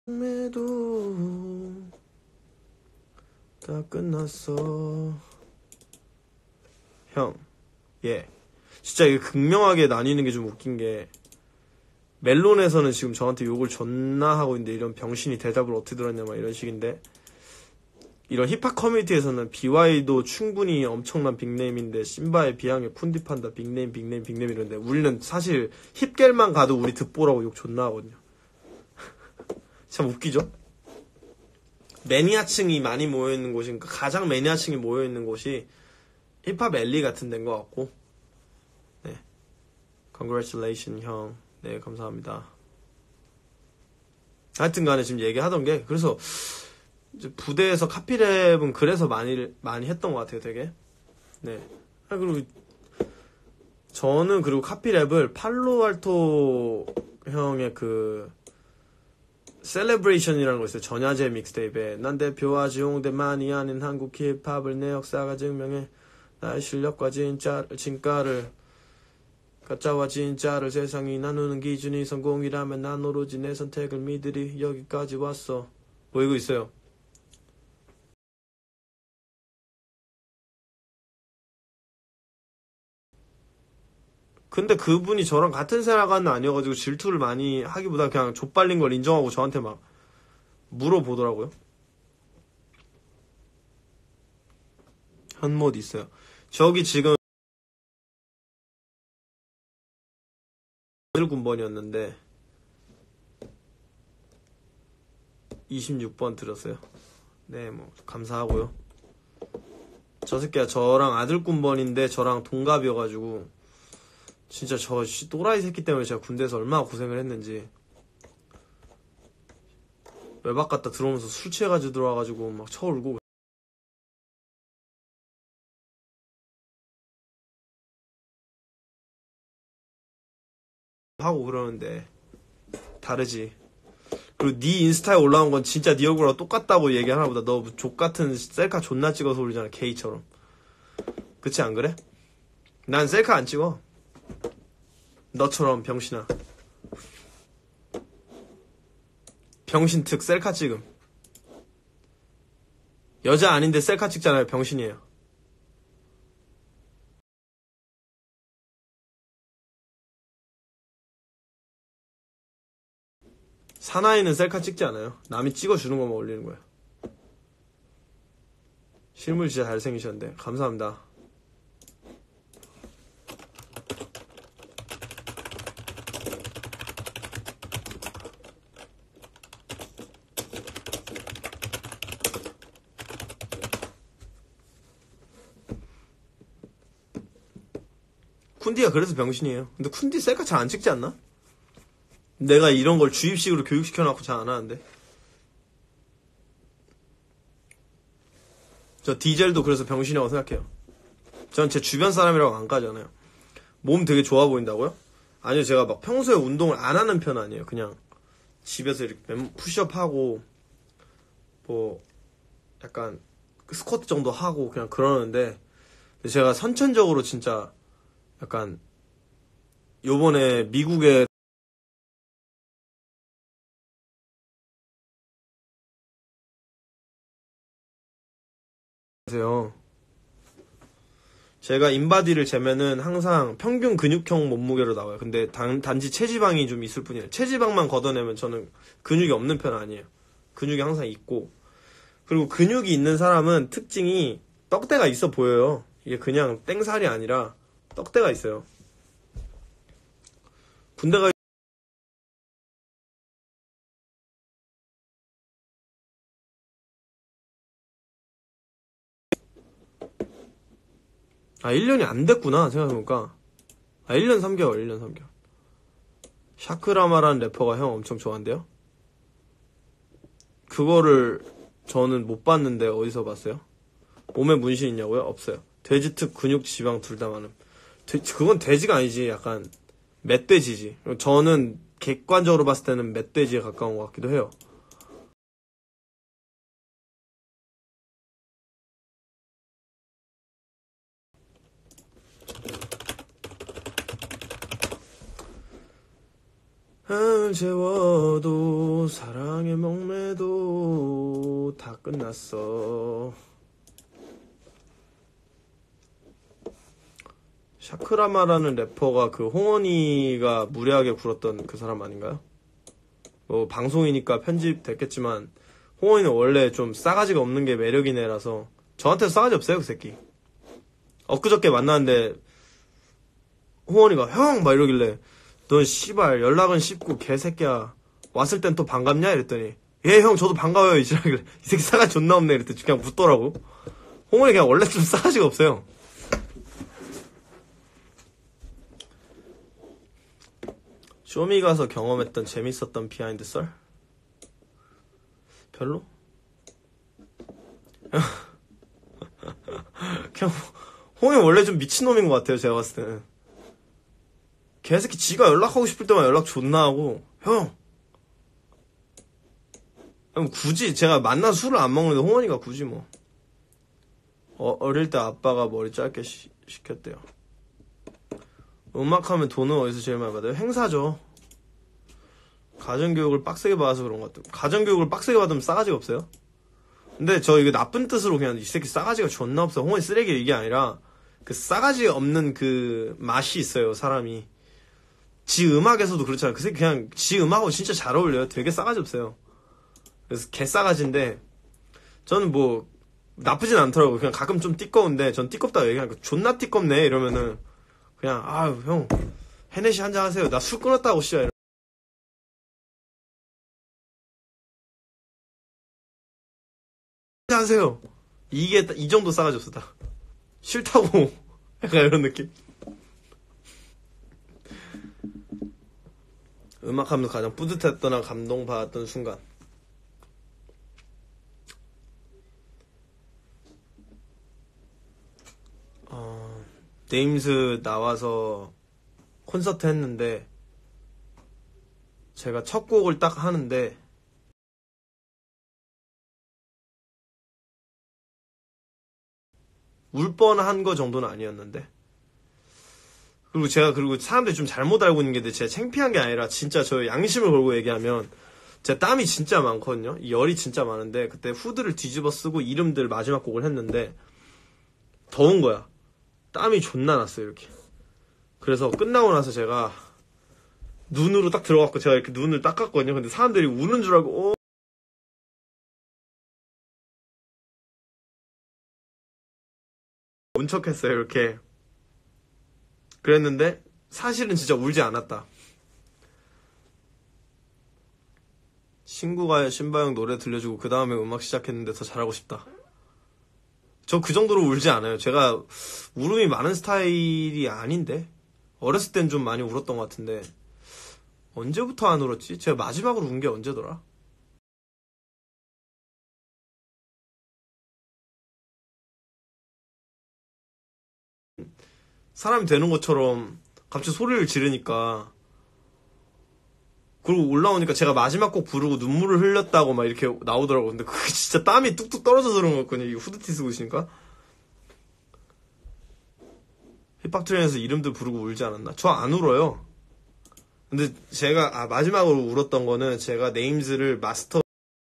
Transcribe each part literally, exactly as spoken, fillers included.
매도 다 끝났어. 형, 예. 진짜 이게 극명하게 나뉘는 게 좀 웃긴 게, 멜론에서는 지금 저한테 욕을 존나 하고 있는데, 이런 병신이 대답을 어떻게 들었냐 막 이런 식인데, 이런 힙합 커뮤니티에서는 비와이도 충분히 엄청난 빅네임인데 심바에 비하면 푼디판다 빅네임 빅네임 빅네임 이런데, 우리는 사실 힙겔만 가도 우리 득보라고 욕 존나 하거든요. 참 웃기죠? 매니아층이 많이 모여있는 곳이, 그러니까 가장 매니아층이 모여있는 곳이 힙합 앨리 같은 데인 것 같고. 네, Congratulations 형. 네, 감사합니다. 하여튼 간에 지금 얘기하던 게, 그래서 이제 부대에서 카피랩은 그래서 많이 많이 했던 것 같아요, 되게. 네. 아, 그리고 저는 그리고 카피랩을 팔로알토 형의 그 셀레브레이션이라는 거 있어요. 전야제 믹스테이프에 난 대표와 지용대만이 아닌 한국 힙합을 내 역사가 증명해 나의 실력과 진짜 진가를 가짜와 진짜를 세상이 나누는 기준이 성공이라면 난 오로지 내 선택을 믿으리 여기까지 왔어. 뭐 이거 있어요. 근데 그분이 저랑 같은 세라가는 아니어가지고 질투를 많이 하기보다 그냥 좆발린 걸 인정하고 저한테 막 물어보더라고요. 현못 있어요. 저기 지금 군번이었는데 이십육 번 들었어요. 네, 뭐 감사하고요. 저 새끼가 저랑 아들군번인데 저랑 동갑이어가지고 진짜 저 또라이 새끼 때문에 제가 군대에서 얼마나 고생을 했는지. 외박 갔다 들어오면서 술 취해가지고 들어와가지고 막 쳐울고 하고 그러는데 다르지. 그리고 네 인스타에 올라온 건 진짜 네 얼굴하고 똑같다고 얘기하나 보다. 너 족같은 셀카 존나 찍어서 올리잖아, 게이처럼. 그치 안 그래? 난 셀카 안 찍어. 너처럼 병신아. 병신 특 셀카 찍음. 여자 아닌데 셀카 찍잖아요. 병신이에요. 사나이는 셀카 찍지 않아요. 남이 찍어주는 것만 올리는 거야. 실물 진짜 잘생기셨는데 감사합니다. 쿤디가 그래서 병신이에요. 근데 쿤디 셀카 잘 안 찍지 않나? 내가 이런 걸 주입식으로 교육시켜놓고 잘 안 하는데. 저 디젤도 그래서 병신이라고 생각해요. 전 제 주변 사람이라고 안 까잖아요. 몸 되게 좋아 보인다고요? 아니요, 제가 막 평소에 운동을 안 하는 편 아니에요. 그냥 집에서 이렇게 푸시업하고 뭐 약간 스쿼트 정도 하고 그냥 그러는데, 제가 선천적으로 진짜 약간 요번에 미국에 세요. 제가 인바디를 재면은 항상 평균 근육형 몸무게로 나와요. 근데 단, 단지 체지방이 좀 있을 뿐이에요. 체지방만 걷어내면 저는 근육이 없는 편 아니에요. 근육이 항상 있고. 그리고 근육이 있는 사람은 특징이 떡대가 있어 보여요. 이게 그냥 땡살이 아니라 떡대가 있어요. 군대가 아 일 년이 안 됐구나 생각해보니까. 아 일 년 삼 개월 일 년 삼 개월. 샤크라마라는 래퍼가 형 엄청 좋아한대요? 그거를 저는 못 봤는데 어디서 봤어요? 몸에 문신 있냐고요? 없어요. 돼지 특 근육 지방 둘 다 많음. 돼, 그건 돼지가 아니지. 약간 멧돼지지. 저는 객관적으로 봤을 때는 멧돼지에 가까운 것 같기도 해요. 을 재워도 사랑의 목매도 다 끝났어. 샤크라마라는 래퍼가 그 홍원이가 무례하게 굴었던 그 사람 아닌가요? 뭐 방송이니까 편집됐겠지만 홍원이는 원래 좀 싸가지가 없는 게 매력이네라서 저한테 싸가지 없어요 그 새끼. 엊그저께 만났는데 홍원이가 형 막 이러길래 넌 씨발 연락은 씹고 개새끼야 왔을 땐 또 반갑냐 이랬더니 예 형 저도 반가워요 이지라길래 이 새끼 싸가지 존나 없네 이랬더니 그냥 묻더라고. 홍원이 그냥 원래 좀 싸가지가 없어요. 쇼미 가서 경험했던 재밌었던 비하인드 썰? 별로? 그냥 홍이 원래 좀 미친놈인 것 같아요 제가 봤을 때는. 개새끼 지가 연락하고 싶을 때만 연락 존나 하고 형 굳이 제가 만나서 술을 안 먹는데 홍원이가 굳이 뭐 어, 어릴 때 아빠가 머리 짧게 시, 시켰대요. 음악하면 돈은 어디서 제일 많이 받아요? 행사죠. 가정교육을 빡세게 받아서 그런 것 같아요. 가정교육을 빡세게 받으면 싸가지가 없어요? 근데 저 이거 나쁜 뜻으로 그냥 이 새끼 싸가지가 존나 없어. 홍원이 쓰레기 이게 아니라 그 싸가지 없는 그 맛이 있어요 사람이. 지 음악에서도 그렇잖아요. 그 새끼 그냥 지 음악하고 진짜 잘 어울려요. 되게 싸가지 없어요. 그래서 개 싸가지인데 저는 뭐 나쁘진 않더라고요. 그냥 가끔 좀 띠꺼운데 전 띠껍다고 얘기하니까 존나 띠껍네 이러면은 그냥 아유 형 헤네시 한잔 하세요. 나 술 끊었다고 씨야. 한잔 하세요. 이게 이 정도 싸가지 없어 다. 싫다고 약간 이런 느낌. 음악하면서 가장 뿌듯했거나 감동받았던 순간. 어, 네임스 나와서 콘서트 했는데 제가 첫 곡을 딱 하는데 울 뻔한 거 정도는 아니었는데 그리고 제가 그리고 사람들이 좀 잘못 알고 있는 게 제가 창피한 게 아니라 진짜 저 양심을 걸고 얘기하면 제가 땀이 진짜 많거든요. 열이 진짜 많은데 그때 후드를 뒤집어 쓰고 이름들 마지막 곡을 했는데 더운 거야. 땀이 존나 났어요 이렇게. 그래서 끝나고 나서 제가 눈으로 딱 들어갔고 제가 이렇게 눈을 닦았거든요. 근데 사람들이 우는 줄 알고 어... 운 척했어요 이렇게. 그랬는데 사실은 진짜 울지 않았다. 친구가 신바영 노래 들려주고 그 다음에 음악 시작했는데 더 잘하고 싶다. 저 그 정도로 울지 않아요. 제가 울음이 많은 스타일이 아닌데 어렸을 땐 좀 많이 울었던 것 같은데 언제부터 안 울었지? 제가 마지막으로 운 게 언제더라? 사람이 되는 것처럼 갑자기 소리를 지르니까 그리고 올라오니까 제가 마지막 곡 부르고 눈물을 흘렸다고 막 이렇게 나오더라고. 근데 그게 진짜 땀이 뚝뚝 떨어져서 그런 거거든요. 이 후드티 쓰고 있으니까. 힙합트레인에서 이름들 부르고 울지 않았나? 저 안 울어요. 근데 제가 아 마지막으로 울었던 거는 제가 네임즈를 마스터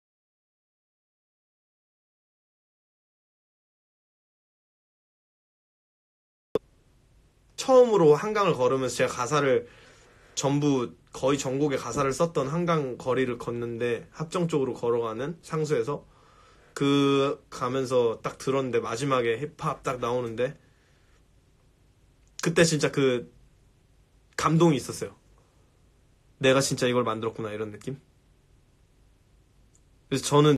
처음으로 한강을 걸으면서 제가 가사를 전부 거의 전곡의 가사를 썼던 한강 거리를 걷는데 합정 쪽으로 걸어가는 상수에서 그 가면서 딱 들었는데 마지막에 힙합 딱 나오는데 그때 진짜 그 감동이 있었어요. 내가 진짜 이걸 만들었구나 이런 느낌. 그래서 저는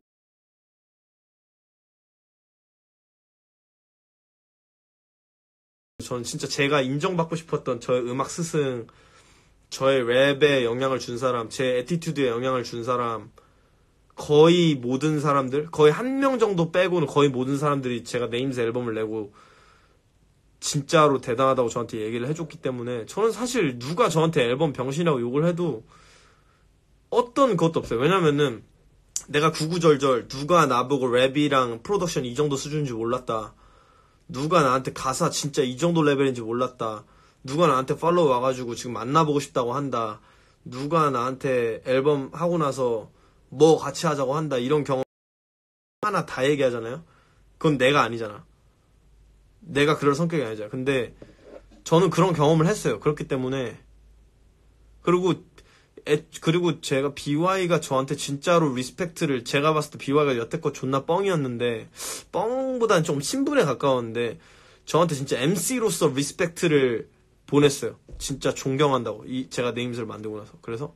저는 진짜 제가 인정받고 싶었던 저의 음악 스승, 저의 랩에 영향을 준 사람, 제 애티튜드에 영향을 준 사람, 거의 모든 사람들, 거의 한 명 정도 빼고는 거의 모든 사람들이 제가 네임즈 앨범을 내고 진짜로 대단하다고 저한테 얘기를 해줬기 때문에 저는 사실 누가 저한테 앨범 병신이라고 욕을 해도 어떤 것도 없어요. 왜냐면은 내가 구구절절 누가 나보고 랩이랑 프로덕션 이 정도 수준인지 몰랐다. 누가 나한테 가사 진짜 이 정도 레벨인지 몰랐다. 누가 나한테 팔로우 와가지고 지금 만나보고 싶다고 한다. 누가 나한테 앨범 하고 나서 뭐 같이 하자고 한다 이런 경험 하나 다 얘기하잖아요. 그건 내가 아니잖아. 내가 그럴 성격이 아니잖아. 근데 저는 그런 경험을 했어요. 그렇기 때문에 그리고 애, 그리고 제가 비와이가 저한테 진짜로 리스펙트를 제가 봤을 때 비와이가 여태껏 존나 뻥이었는데 뻥보다는 좀 신분에 가까웠는데 저한테 진짜 엠씨로서 리스펙트를 보냈어요. 진짜 존경한다고. 이 제가 네임즈를 만들고 나서. 그래서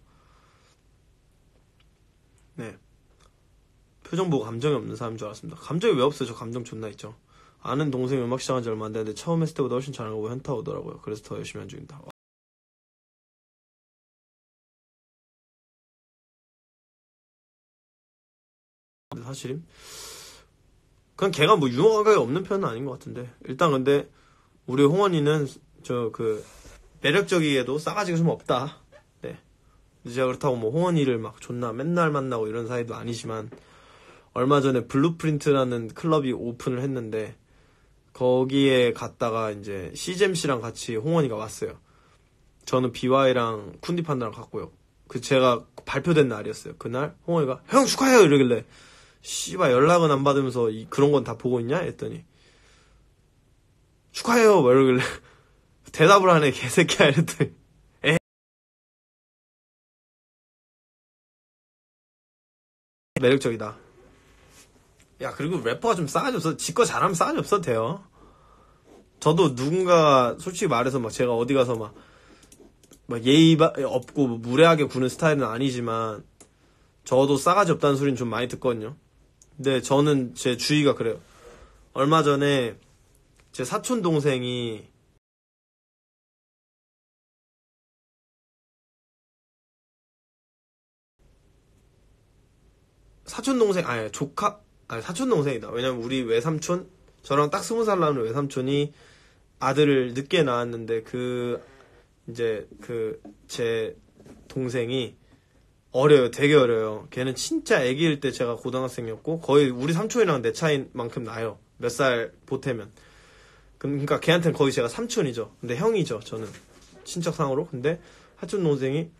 네. 표정 보고 감정이 없는 사람인 줄 알았습니다. 감정이 왜 없어요? 저 감정 존나 있죠. 아는 동생이 음악 시작한 지 얼마 안 됐는데 처음 했을 때보다 훨씬 잘하고 현타 오더라고요. 그래서 더 열심히 한 중입니다. 근데 사실 그냥 걔가 뭐 유머감각이 없는 편은 아닌 것 같은데 일단 근데 우리 홍원이는 저 그 매력적이게도 싸가지가 좀 없다. 네. 제가 그렇다고 뭐 홍원이를 막 존나 맨날 만나고 이런 사이도 아니지만 얼마 전에 블루프린트라는 클럽이 오픈을 했는데 거기에 갔다가 이제 씨잼씨랑 같이 홍원이가 왔어요. 저는 비와이랑 쿤디판다랑 갔고요. 그 제가 발표된 날이었어요. 그날 홍원이가 형 축하해요 이러길래 씨발 연락은 안 받으면서 이, 그런 건 다 보고 있냐? 했더니 축하해요 막 이러길래 대답을 하네 개새끼야 이랬더니 에 매력적이다. 야 그리고 래퍼가 좀 싸가지 없어. 지거 잘하면 싸가지 없어도 돼요. 저도 누군가 솔직히 말해서 막 제가 어디 가서 막, 막 예의 없고 무례하게 구는 스타일은 아니지만 저도 싸가지 없다는 소리는 좀 많이 듣거든요. 근데 저는 제 주위가 그래요. 얼마 전에 제 사촌 동생이 사촌 동생 아니 조카 아니 사촌 동생이다. 왜냐면 우리 외삼촌 저랑 딱 스무 살 나는 외삼촌이 아들을 늦게 낳았는데 그 이제 그 제 동생이 어려요. 되게 어려요. 걔는 진짜 애기일 때 제가 고등학생이었고 거의 우리 삼촌이랑 내 차이만큼 나요. 몇 살 보태면. 그러니까 걔한테는 거의 제가 삼촌이죠. 근데 형이죠. 저는 친척상으로. 근데 사촌 동생이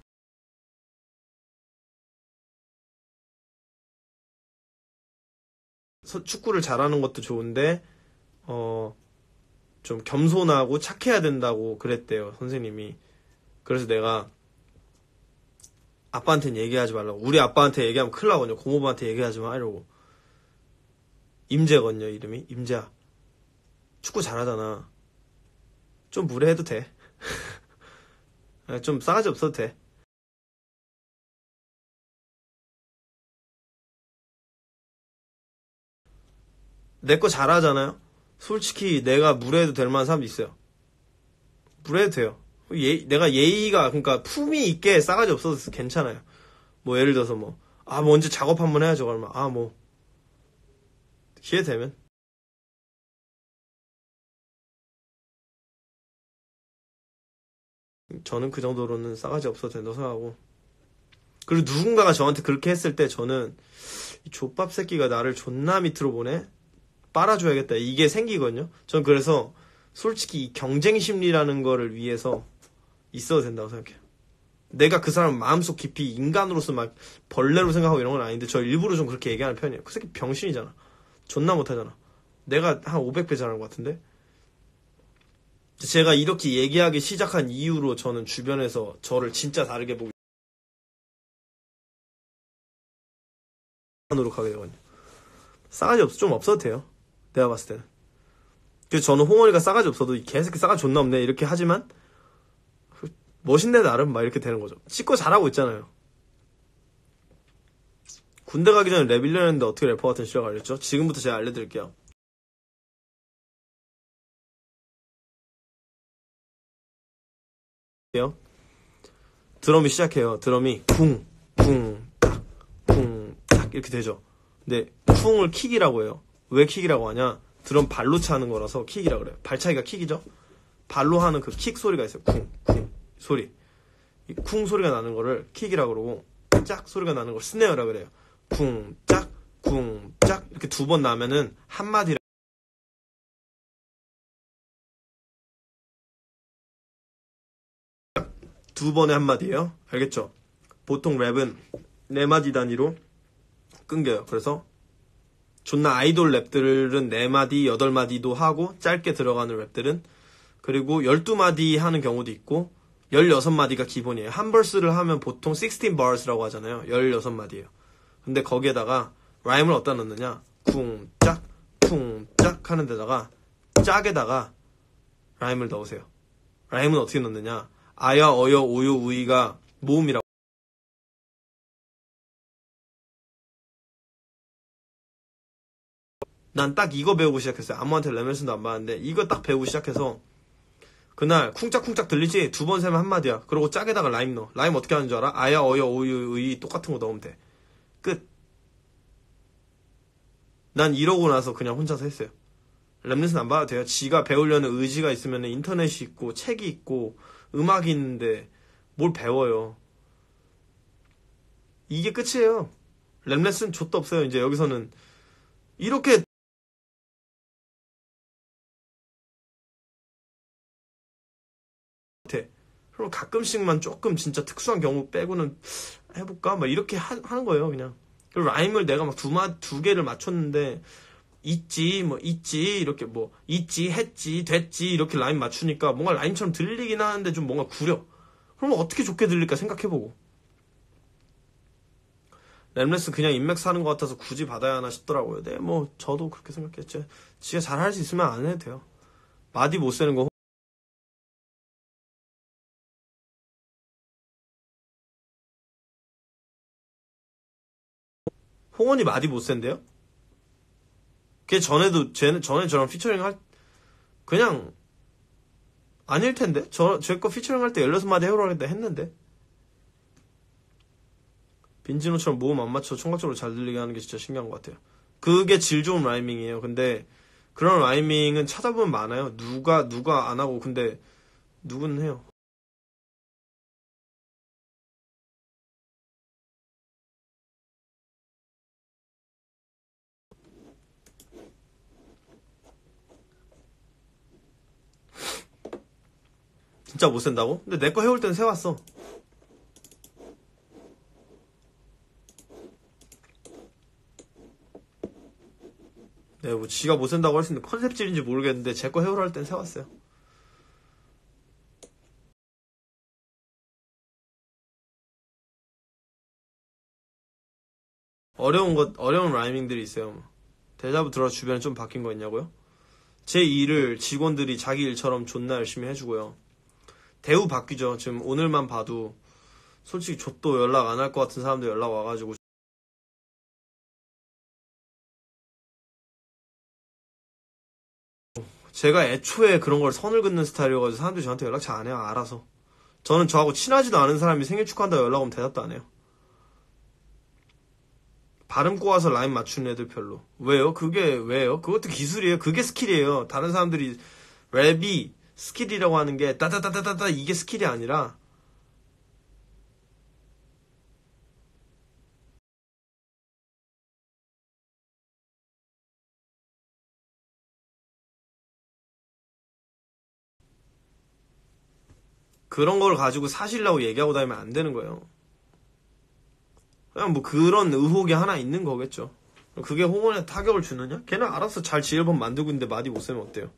서- 축구를 잘하는 것도 좋은데 어 좀 겸손하고 착해야 된다고 그랬대요. 선생님이. 그래서 내가 아빠한테는 얘기하지 말라고. 우리 아빠한테 얘기하면 큰일 나거든요. 고모부한테 얘기하지 마 이러고. 임재거든요. 이름이. 임재야. 축구 잘하잖아. 좀 무례해도 돼. 좀 싸가지 없어도 돼. 내 거 잘하잖아요. 솔직히 내가 무례해도 될 만한 사람도 있어요. 무례해도 돼요. 예, 내가 예의가 그러니까 품위 있게 싸가지 없어도 괜찮아요. 뭐 예를 들어서 뭐 아, 뭐 언제 작업 한번 해야죠. 그러면 아, 뭐 기회 되면 저는 그 정도로는 싸가지 없어도 된다고 생각하고 그리고 누군가가 저한테 그렇게 했을 때 저는 이 족밥 새끼가 나를 존나 밑으로 보내? 빨아줘야겠다. 이게 생기거든요. 전 그래서 솔직히 이 경쟁 심리라는 거를 위해서 있어도 된다고 생각해요. 내가 그 사람 마음속 깊이 인간으로서 막 벌레로 생각하고 이런 건 아닌데 저 일부러 좀 그렇게 얘기하는 편이에요. 그 새끼 병신이잖아. 존나 못하잖아. 내가 한 오백 배 잘하는 것 같은데? 제가 이렇게 얘기하기 시작한 이후로 저는 주변에서 저를 진짜 다르게 보고 노력하게 되거든요. 싸가지 없어 좀 없어도 돼요. 내가 봤을 때는. 그래서 저는 홍원이가 싸가지 없어도 이 개새끼 싸가지 존나 없네 이렇게 하지만 멋있네 나름 막 이렇게 되는 거죠. 씻고 잘하고 있잖아요. 군대 가기 전에 랩 일 년 했는데 어떻게 래퍼 같은 실력 알렸죠? 지금부터 제가 알려드릴게요. 드럼이 시작해요. 드럼이 쿵, 쿵, 딱, 쿵, 딱 이렇게 되죠. 근데 쿵을 킥이라고 해요. 왜 킥이라고 하냐? 드럼 발로 차는 거라서 킥이라고 그래요. 발차기가 킥이죠? 발로 하는 그 킥 소리가 있어요. 쿵, 쿵 소리. 이 쿵 소리가 나는 거를 킥이라고 그러고 짝 소리가 나는 걸 스네어라 그래요. 쿵, 짝, 쿵, 짝 이렇게 두 번 나면은 한마디라 두 번의 한마디예요. 알겠죠? 보통 랩은 네 마디 단위로 끊겨요. 그래서 존나 아이돌 랩들은 네 마디, 여덟 마디도 하고 짧게 들어가는 랩들은 그리고 열두 마디 하는 경우도 있고 열여섯 마디가 기본이에요. 한 벌스를 하면 보통 십육 bars라고 하잖아요. 열여섯 마디예요. 근데 거기에다가 라임을 어디다 넣느냐? 쿵짝, 쿵짝 하는 데다가 짝에다가 라임을 넣으세요. 라임은 어떻게 넣느냐? 아야, 어여, 오요, 우이가 모음이라고. 난 딱 이거 배우고 시작했어요. 아무한테 레슨도 안 받았는데 이거 딱 배우고 시작해서 그날 쿵짝쿵짝 들리지? 두 번 세면 한마디야. 그리고 짝에다가 라임 넣어. 라임 어떻게 하는 줄 알아? 아야, 어여, 오요, 우이 똑같은 거 넣으면 돼. 끝. 난 이러고 나서 그냥 혼자서 했어요. 랩레슨 안 받아도 돼요. 지가 배우려는 의지가 있으면 인터넷이 있고 책이 있고 음악이 있는데 뭘 배워요. 이게 끝이에요. 랩레슨 좆도 없어요. 이제 여기서는 이렇게 그럼 가끔씩만 조금 진짜 특수한 경우 빼고는 해볼까? 막 이렇게 하, 하는 거예요, 그냥. 그리고 라임을 내가 막 두 마, 두 개를 맞췄는데, 있지, 뭐, 있지, 이렇게 뭐, 있지, 했지, 됐지, 이렇게 라임 맞추니까 뭔가 라임처럼 들리긴 하는데 좀 뭔가 구려. 그러면 어떻게 좋게 들릴까 생각해보고. 랩레슨 그냥 인맥 사는 것 같아서 굳이 받아야 하나 싶더라고요. 네, 뭐, 저도 그렇게 생각했죠. 지가 잘할 수 있으면 안 해도 돼요. 마디 못 세는 거 홍원이 마디 못 센대요? 걔 전에도, 쟤는, 전에 저랑 피처링 할, 그냥, 아닐 텐데? 저, 제 거 피처링 할 때 열여섯 마디 해오라고 했는데? 빈지노처럼 모음 안 맞춰 총각적으로 잘 들리게 하는 게 진짜 신기한 것 같아요. 그게 질 좋은 라이밍이에요. 근데, 그런 라이밍은 찾아보면 많아요. 누가, 누가 안 하고, 근데, 누군 해요. 진짜 못 센다고? 근데 내 거 해올 땐 세왔어. 네, 뭐 지가 못 센다고 할 수 있는 컨셉질인지 모르겠는데 제 거 해오라 할 땐 세왔어요. 어려운 것, 어려운 라이밍들이 있어요. 대자부 들어 주변에 좀 바뀐 거 있냐고요? 제 일을 직원들이 자기 일처럼 존나 열심히 해주고요. 대우 바뀌죠. 지금 오늘만 봐도 솔직히 좆도 연락 안 할 것 같은 사람도 연락 와가지고 제가 애초에 그런 걸 선을 긋는 스타일이어가지고 사람들이 저한테 연락 잘 안 해요. 알아서. 저는 저하고 친하지도 않은 사람이 생일 축하한다고 연락 오면 대답도 안 해요. 발음 꼬아서 라인 맞추는 애들 별로. 왜요? 그게 왜요? 그것도 기술이에요. 그게 스킬이에요. 다른 사람들이 랩이 스킬이라고 하는 게 따다다다다다 이게 스킬이 아니라 그런 걸 가지고 사실이라고 얘기하고 다니면 안 되는 거예요. 그냥 뭐 그런 의혹이 하나 있는 거겠죠. 그게 홍원에 타격을 주느냐? 걔는 알아서 잘 지앨범 만들고 있는데 마디 못 세면 어때요?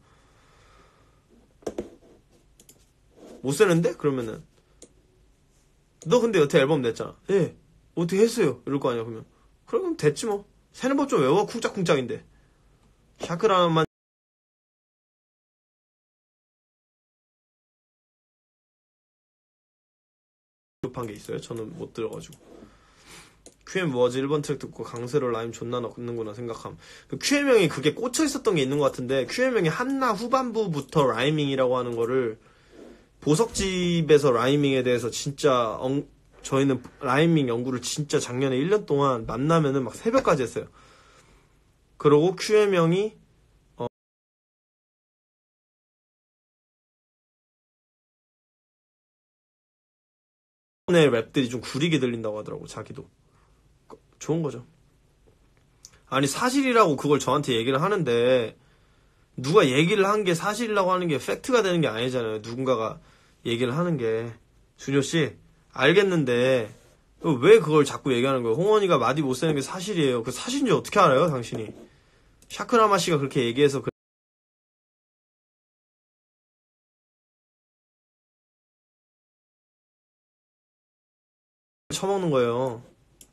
못 세는데? 그러면은 너 근데 여태 앨범 냈잖아. 예. 어떻게 했어요? 이럴 거 아니야 그러면. 그러면 됐지 뭐. 세는 법 좀 외워. 쿵짝쿵짝인데. 샤크라만 급한 게 있어요? 저는 못 들어가지고. 큐엠 워즈 일 번 트랙 듣고 강세로 라임 존나 넣는구나 생각함. 그 큐엠 형이 그게 꽂혀 있었던 게 있는 것 같은데 큐엠 형이 한나 후반부부터 라이밍이라고 하는 거를 보석집에서 라이밍에 대해서 진짜 엉, 저희는 라이밍 연구를 진짜 작년에 일 년 동안 만나면은 막 새벽까지 했어요. 그러고 큐엠 형이 어, 의 랩들이 좀 구리게 들린다고 하더라고. 자기도 좋은 거죠. 아니 사실이라고 그걸 저한테 얘기를 하는데 누가 얘기를 한 게 사실이라고 하는 게 팩트가 되는 게 아니잖아요. 누군가가 얘기를 하는 게 준효씨 알겠는데 왜 그걸 자꾸 얘기하는 거예요? 홍원이가 마디 못 쓰는 게 사실이에요. 그 사실인지 어떻게 알아요, 당신이? 샤크라마 씨가 그렇게 얘기해서 그 처먹는 거예요.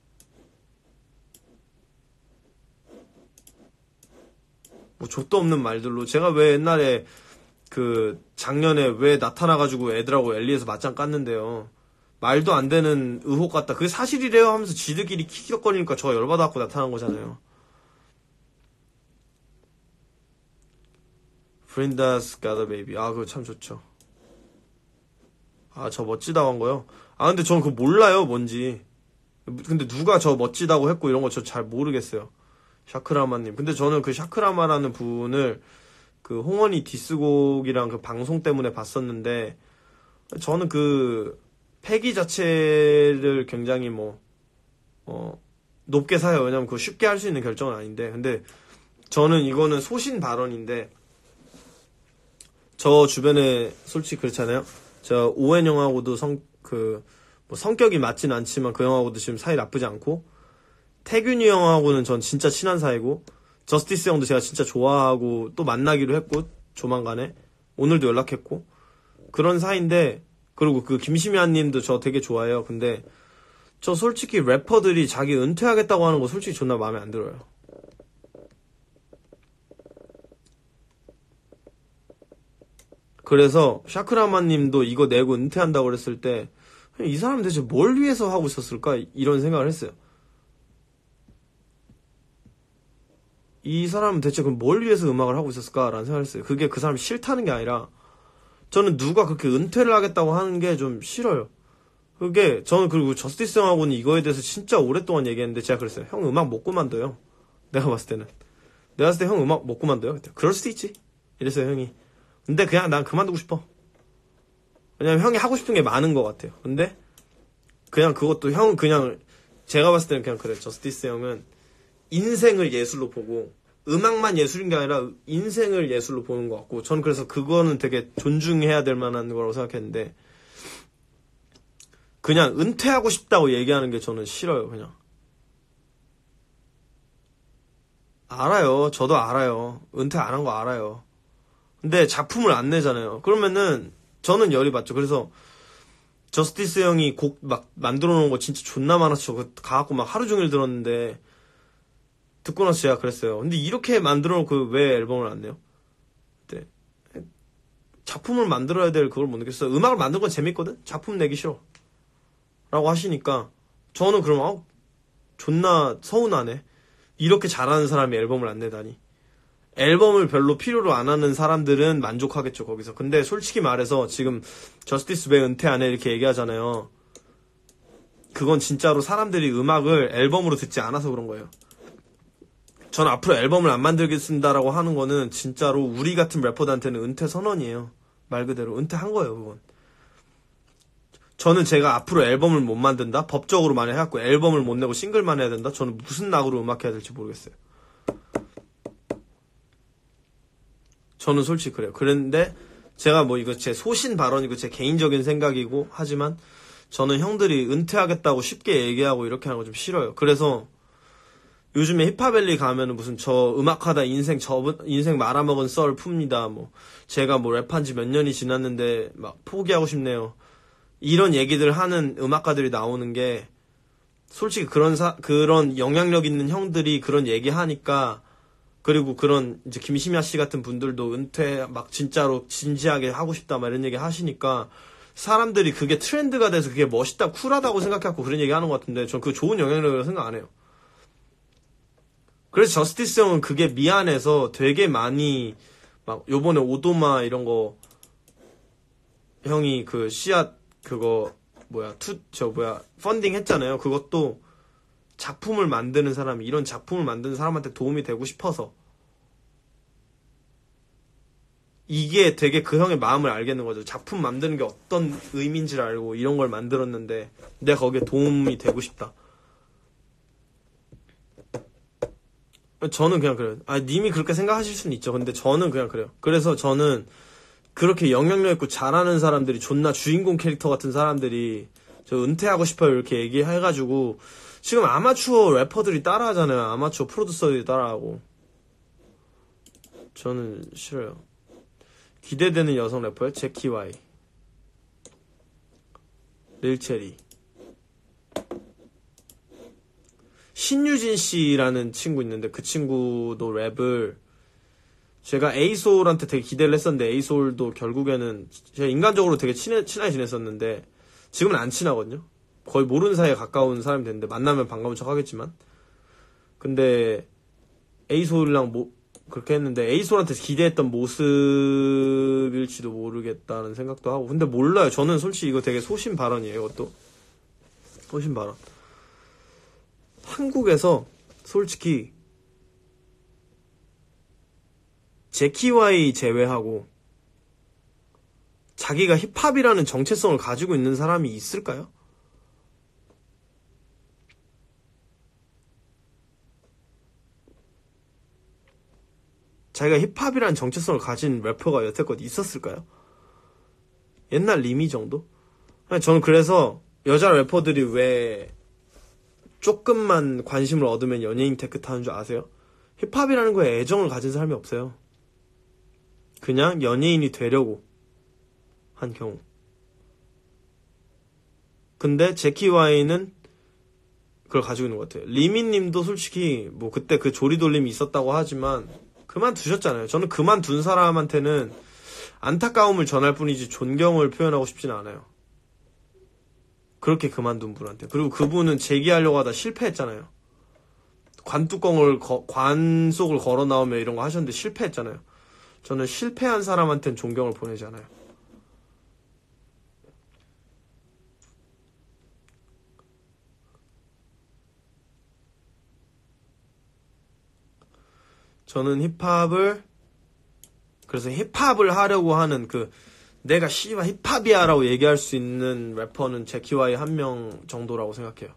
뭐 족도 없는 말들로 제가 왜 옛날에 그 작년에 왜 나타나가지고 애들하고 엘리에서 맞짱 깠는데요. 말도 안 되는 의혹 같다. 그게 사실이래요 하면서 지들끼리 킥킥거리니까 저 열받아갖고 나타난 거잖아요. Brinda's got a baby. 아, 그거 참 좋죠. 아, 저 멋지다고 한 거요? 아, 근데 저는 그거 몰라요, 뭔지. 근데 누가 저 멋지다고 했고 이런 거 저 잘 모르겠어요. 샤크라마님. 근데 저는 그 샤크라마라는 분을 그 홍원이 디스곡이랑 그 방송 때문에 봤었는데, 저는 그 패기 자체를 굉장히 뭐, 어, 높게 사요. 왜냐면 그거 쉽게 할 수 있는 결정은 아닌데. 근데 저는 이거는 소신 발언인데, 저 주변에 솔직히 그렇잖아요. 저 오웬 형하고도 성, 그, 뭐 성격이 맞진 않지만 그 형하고도 지금 사이 나쁘지 않고, 태균이 형하고는 전 진짜 친한 사이고, 저스티스 형도 제가 진짜 좋아하고 또 만나기로 했고, 조만간에 오늘도 연락했고 그런 사이인데, 그리고 그 김시미안 님도 저 되게 좋아해요. 근데 저 솔직히 래퍼들이 자기 은퇴하겠다고 하는 거 솔직히 존나 마음에 안 들어요. 그래서 샤크라마 님도 이거 내고 은퇴한다고 그랬을 때 이 사람 대체 뭘 위해서 하고 있었을까 이런 생각을 했어요. 이 사람은 대체 그럼 뭘 위해서 음악을 하고 있었을까라는 생각을 했어요. 그게 그 사람이 싫다는 게 아니라, 저는 누가 그렇게 은퇴를 하겠다고 하는 게 좀 싫어요. 그게 저는, 그리고 저스티스 형하고는 이거에 대해서 진짜 오랫동안 얘기했는데 제가 그랬어요. 형 음악 못 그만둬요. 내가 봤을 때는 내가 봤을 때 형 음악 못 그만둬요. 그때 그럴 수도 있지 이랬어요, 형이. 근데 그냥 난 그만두고 싶어. 왜냐면 형이 하고 싶은 게 많은 것 같아요. 근데 그냥 그것도 형 그냥 제가 봤을 때는 그냥 그래. 저스티스 형은 인생을 예술로 보고 음악만 예술인 게 아니라 인생을 예술로 보는 것 같고, 저는 그래서 그거는 되게 존중해야 될 만한 거라고 생각했는데, 그냥 은퇴하고 싶다고 얘기하는 게 저는 싫어요. 그냥 알아요. 저도 알아요. 은퇴 안 한 거 알아요. 근데 작품을 안 내잖아요. 그러면은 저는 열이 받죠. 그래서 저스티스 형이 곡 막 만들어 놓은 거 진짜 존나 많아서 저거 가갖고 막 하루 종일 들었는데, 듣고 나서 제가 그랬어요. 근데 이렇게 만들어 놓고 왜 앨범을 안 내요? 네. 작품을 만들어야 될 그걸 못 느꼈어요. 음악을 만드는 건 재밌거든? 작품 내기 싫어. 라고 하시니까 저는 그럼 아, 존나 서운하네. 이렇게 잘하는 사람이 앨범을 안 내다니. 앨범을 별로 필요로 안 하는 사람들은 만족하겠죠, 거기서. 근데 솔직히 말해서 지금 저스티스 왜 은퇴 안 해 이렇게 얘기하잖아요. 그건 진짜로 사람들이 음악을 앨범으로 듣지 않아서 그런 거예요. 전 앞으로 앨범을 안 만들겠습니다라고 하는 거는 진짜로 우리 같은 래퍼들한테는 은퇴 선언이에요. 말 그대로 은퇴한 거예요, 그건. 저는 제가 앞으로 앨범을 못 만든다? 법적으로만 해갖고 앨범을 못 내고 싱글만 해야 된다? 저는 무슨 낙으로 음악해야 될지 모르겠어요. 저는 솔직히 그래요. 그런데 제가 뭐 이거 제 소신 발언이고 제 개인적인 생각이고 하지만, 저는 형들이 은퇴하겠다고 쉽게 얘기하고 이렇게 하는 거 좀 싫어요. 그래서 요즘에 힙합밸리 가면은 무슨 저 음악하다 인생 저 인생 말아먹은 썰 풉니다. 뭐 제가 뭐 랩한 지 몇 년이 지났는데 막 포기하고 싶네요. 이런 얘기들 하는 음악가들이 나오는 게, 솔직히 그런 사 그런 영향력 있는 형들이 그런 얘기하니까, 그리고 그런 이제 김심야 씨 같은 분들도 은퇴 막 진짜로 진지하게 하고 싶다 막 이런 얘기 하시니까 사람들이 그게 트렌드가 돼서 그게 멋있다 쿨하다고 생각하고 그런 얘기 하는 것 같은데, 전 그거 좋은 영향력이라고 생각 안 해요. 그래서 저스티스 형은 그게 미안해서 되게 많이 막 요번에 오도마 이런 거 형이 그 씨앗 그거 뭐야 투 저 뭐야 펀딩 했잖아요. 그것도 작품을 만드는 사람, 이런 작품을 만드는 사람한테 도움이 되고 싶어서. 이게 되게 그 형의 마음을 알겠는 거죠. 작품 만드는 게 어떤 의미인지를 알고 이런 걸 만들었는데 내가 거기에 도움이 되고 싶다. 저는 그냥 그래요. 아, 님이 그렇게 생각하실 수는 있죠. 근데 저는 그냥 그래요. 그래서 저는 그렇게 영향력 있고 잘하는 사람들이, 존나 주인공 캐릭터 같은 사람들이 저 은퇴하고 싶어요 이렇게 얘기해가지고 지금 아마추어 래퍼들이 따라하잖아요. 아마추어 프로듀서들이 따라하고. 저는 싫어요. 기대되는 여성 래퍼요? 제키와이, 릴체리, 신유진 씨라는 친구 있는데 그 친구도 랩을 제가 에이솔한테 되게 기대를 했었는데 에이솔도 결국에는 제가 인간적으로 되게 친해, 친하게 지냈었는데 지금은 안 친하거든요. 거의 모르는 사이에 가까운 사람이 됐는데 만나면 반가운 척 하겠지만 근데 에이솔이랑 뭐 그렇게 했는데 에이솔한테 기대했던 모습일지도 모르겠다는 생각도 하고 근데 몰라요. 저는 솔직히 이거 되게 소신 발언이에요. 이것도 소신 발언. 한국에서 솔직히 제키와이 제외하고 자기가 힙합이라는 정체성을 가지고 있는 사람이 있을까요? 자기가 힙합이라는 정체성을 가진 래퍼가 여태껏 있었을까요? 옛날 리미 정도? 저는 그래서 여자 래퍼들이 왜 조금만 관심을 얻으면 연예인 태크 타는 줄 아세요? 힙합이라는 거에 애정을 가진 사람이 없어요. 그냥 연예인이 되려고 한 경우. 근데 제키와이는 그걸 가지고 있는 것 같아요. 리미님도 솔직히 뭐 그때 그 조리돌림이 있었다고 하지만 그만두셨잖아요. 저는 그만둔 사람한테는 안타까움을 전할 뿐이지 존경을 표현하고 싶지는 않아요. 그렇게 그만둔 분한테. 그리고 그분은 재기하려고 하다 실패했잖아요. 관뚜껑을 거, 관 속을 걸어 나오며 이런 거 하셨는데 실패했잖아요. 저는 실패한 사람한테는 존경을 보내지 않아요. 저는 힙합을 그래서 힙합을 하려고 하는 그 내가 씨발 힙합이야 라고 얘기할 수 있는 래퍼는 제키와이 한 명 정도라고 생각해요.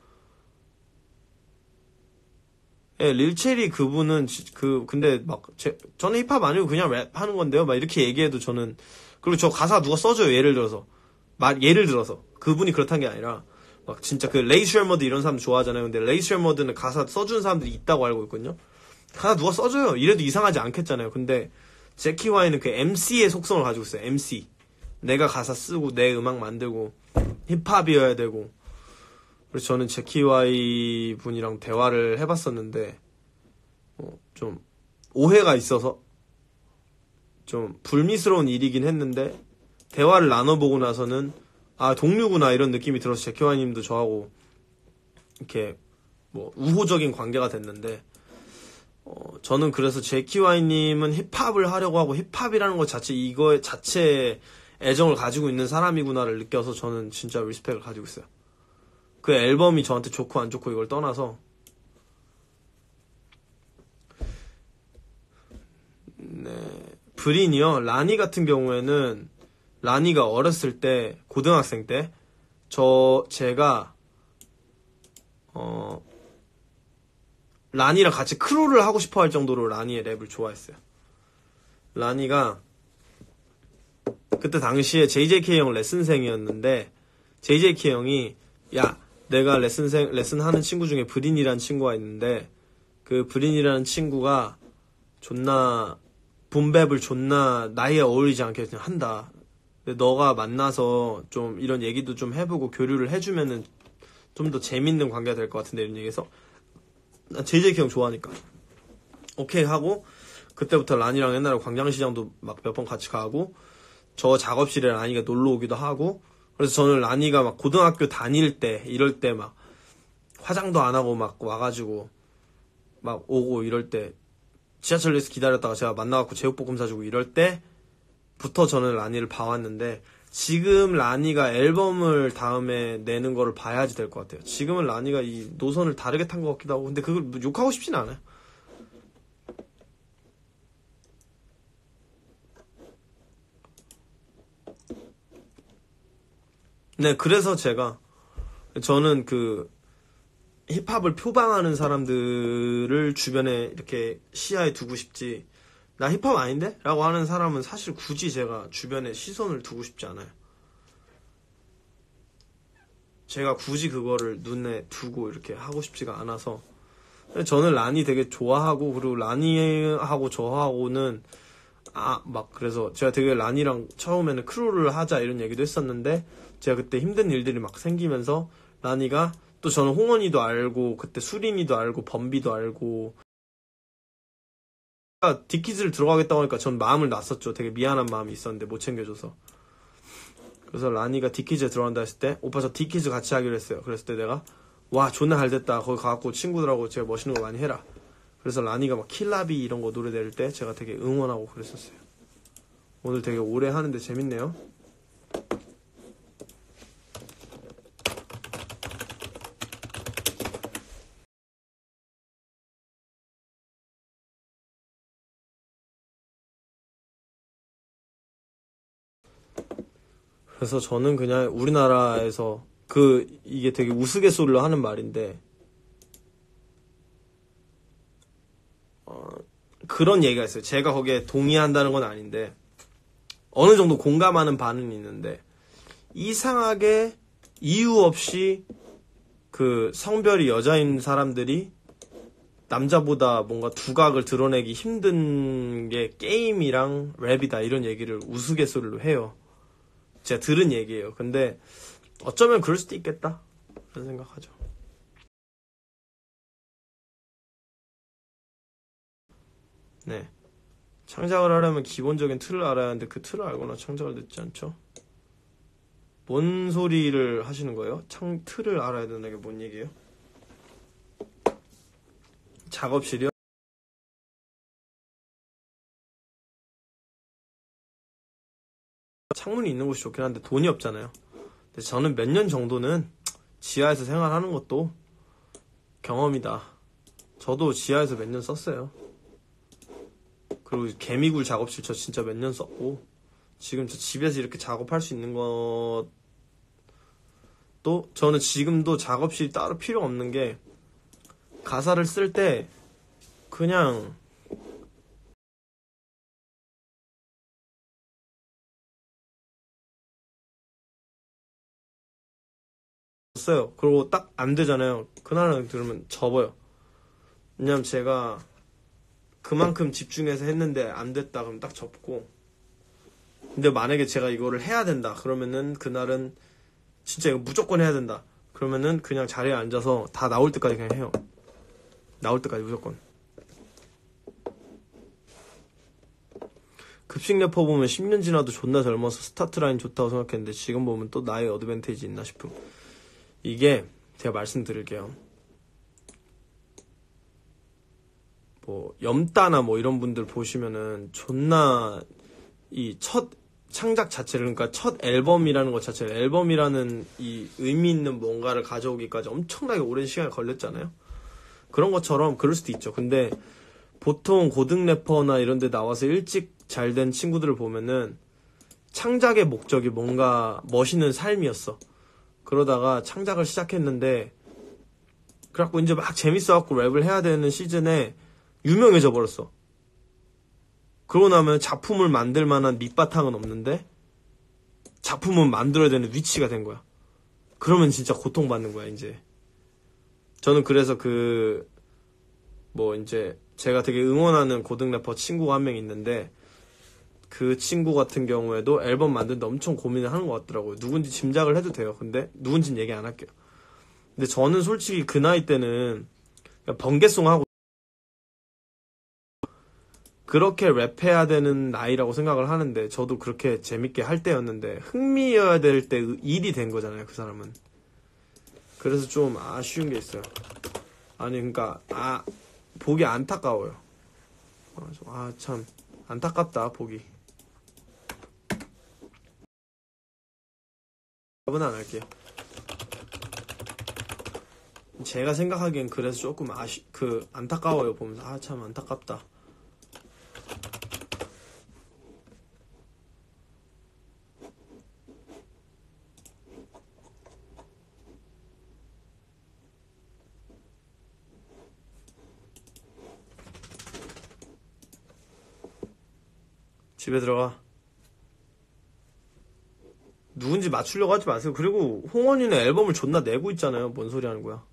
예, 릴체리 그분은 그 근데 막 제, 저는 힙합 아니고 그냥 랩 하는 건데요. 막 이렇게 얘기해도 저는 그리고 저 가사 누가 써줘요. 예를 들어서 말 예를 들어서 그분이 그렇다는 게 아니라 막 진짜 그 레이 쉘머드 이런 사람 좋아하잖아요. 근데 레이 쉘머드는 가사 써준 사람들이 있다고 알고 있거든요. 가사 누가 써줘요. 이래도 이상하지 않겠잖아요. 근데 제키와이는 그 엠씨의 속성을 가지고 있어요. 엠씨. 내가 가사 쓰고 내 음악 만들고 힙합이어야 되고. 그래서 저는 제키와이 분이랑 대화를 해봤었는데 어, 좀 오해가 있어서 좀 불미스러운 일이긴 했는데 대화를 나눠보고 나서는 아 동료구나 이런 느낌이 들어서 제키와이 님도 저하고 이렇게 뭐 우호적인 관계가 됐는데 어, 저는 그래서 제키와이님은 힙합을 하려고 하고 힙합이라는 것 자체 이거 자체에 애정을 가지고 있는 사람이구나를 느껴서 저는 진짜 리스펙을 가지고 있어요. 그 앨범이 저한테 좋고 안 좋고 이걸 떠나서 네 브린이요. 라니 같은 경우에는 라니가 어렸을 때 고등학생 때 저 제가 어 라니랑 같이 크루를 하고 싶어 할 정도로 라니의 랩을 좋아했어요. 라니가 그때 당시에 제이제이케이 형 레슨생이었는데 제이제이케이 형이 야 내가 레슨생 레슨 하는 친구 중에 브린이라는 친구가 있는데 그 브린이라는 친구가 존나 봄랩을 존나 나이에 어울리지 않게 그냥 한다. 근데 너가 만나서 좀 이런 얘기도 좀 해보고 교류를 해주면은 좀 더 재밌는 관계가 될 것 같은데 이런 얘기해서 난 제이제이케이 형 좋아하니까 오케이 하고 그때부터 라니랑 옛날에 광장시장도 막 몇 번 같이 가고 저 작업실에 라니가 놀러 오기도 하고 그래서 저는 라니가 막 고등학교 다닐 때 이럴 때 막 화장도 안 하고 막 와가지고 막 오고 이럴 때 지하철에서 기다렸다가 제가 만나갖고 제육볶음 사주고 이럴 때부터 저는 라니를 봐왔는데 지금 라니가 앨범을 다음에 내는 거를 봐야지 될 것 같아요. 지금은 라니가 이 노선을 다르게 탄 것 같기도 하고 근데 그걸 욕하고 싶진 않아요. 네, 그래서 제가 저는 그 힙합을 표방하는 사람들을 주변에 이렇게 시야에 두고 싶지 나 힙합 아닌데? 라고 하는 사람은 사실 굳이 제가 주변에 시선을 두고 싶지 않아요. 제가 굳이 그거를 눈에 두고 이렇게 하고 싶지가 않아서. 저는 라니 되게 좋아하고, 그리고 라니하고 저하고는 아 막 그래서 제가 되게 라니랑 처음에는 크루를 하자 이런 얘기도 했었는데, 제가 그때 힘든 일들이 막 생기면서 라니가 또 저는 홍원이도 알고 그때 수린이도 알고 범비도 알고 디키즈를 들어가겠다고 하니까 전 마음을 놨었죠. 되게 미안한 마음이 있었는데 못 챙겨줘서. 그래서 라니가 디키즈에 들어간다 했을 때 오빠 저 디키즈 같이 하기로 했어요. 그랬을 때 내가 와 존나 잘됐다. 거기 가갖고 친구들하고 제가 멋있는 거 많이 해라. 그래서 라니가 막 킬라비 이런 거 노래 내릴 때 제가 되게 응원하고 그랬었어요. 오늘 되게 오래 하는데 재밌네요. 그래서 저는 그냥 우리나라에서 그 이게 되게 우스갯소리로 하는 말인데 어, 그런 얘기가 있어요. 제가 거기에 동의한다는 건 아닌데 어느 정도 공감하는 바는 있는데 이상하게 이유 없이 그 성별이 여자인 사람들이 남자보다 뭔가 두각을 드러내기 힘든 게 게임이랑 랩이다 이런 얘기를 우스갯소리로 해요. 제가 들은 얘기예요. 근데 어쩌면 그럴 수도 있겠다 그런 생각하죠. 네, 창작을 하려면 기본적인 틀을 알아야 하는데 그 틀을 알거나 창작을 듣지 않죠. 뭔 소리를 하시는 거예요? 창 틀을 알아야 된다는 게 뭔 얘기예요? 작업실이요? 창문이 있는 곳이 좋긴 한데 돈이 없잖아요. 근데 저는 몇 년 정도는 지하에서 생활하는 것도 경험이다. 저도 지하에서 몇 년 썼어요. 그리고 개미굴 작업실 저 진짜 몇 년 썼고 지금 저 집에서 이렇게 작업할 수 있는 것도 저는 지금도 작업실이 따로 필요 없는 게 가사를 쓸 때 그냥 써요. 그리고 딱 안 되잖아요. 그날은 들으면 접어요. 왜냐면 제가 그만큼 집중해서 했는데 안 됐다 그러면 딱 접고, 근데 만약에 제가 이거를 해야 된다 그러면은 그날은 진짜 이거 무조건 해야 된다 그러면은 그냥 자리에 앉아서 다 나올 때까지 그냥 해요. 나올 때까지 무조건. 급식 래퍼 보면 십 년 지나도 존나 젊어서 스타트 라인 좋다고 생각했는데 지금 보면 또 나의 어드밴테이지 있나 싶음. 이게 제가 말씀드릴게요. 뭐 염따나 뭐 이런 분들 보시면은 존나 이 첫 창작 자체를, 그러니까 첫 앨범이라는 것 자체를, 앨범이라는 이 의미 있는 뭔가를 가져오기까지 엄청나게 오랜 시간이 걸렸잖아요. 그런 것처럼 그럴 수도 있죠. 근데 보통 고등 래퍼나 이런 데 나와서 일찍 잘 된 친구들을 보면은 창작의 목적이 뭔가 멋있는 삶이었어. 그러다가 창작을 시작했는데 그래갖고 이제 막 재밌어갖고 랩을 해야 되는 시즌에 유명해져 버렸어. 그러고 나면 작품을 만들 만한 밑바탕은 없는데 작품은 만들어야 되는 위치가 된 거야. 그러면 진짜 고통받는 거야 이제. 저는 그래서 그 뭐 이제 제가 되게 응원하는 고등 래퍼 친구가 한 명 있는데 그 친구 같은 경우에도 앨범 만드는데 엄청 고민을 하는 것 같더라고요. 누군지 짐작을 해도 돼요. 근데 누군지는 얘기 안 할게요. 근데 저는 솔직히 그 나이 때는 번개송 하고 그렇게 랩해야 되는 나이라고 생각을 하는데, 저도 그렇게 재밌게 할 때였는데 흥미여야 될 때 일이 된 거잖아요 그 사람은. 그래서 좀 아쉬운 게 있어요. 아니 그러니까 아 보기 안타까워요. 아 참 안타깝다 보기. 답은 안 할게요. 제가 생각하기엔 그래서 조금 아쉬 그 안타까워요. 보면서 아 참 안타깝다. 집에 들어가. 누군지 맞추려고 하지 마세요. 그리고 홍원이는 앨범을 존나 내고 있잖아요. 뭔 소리 하는 거야.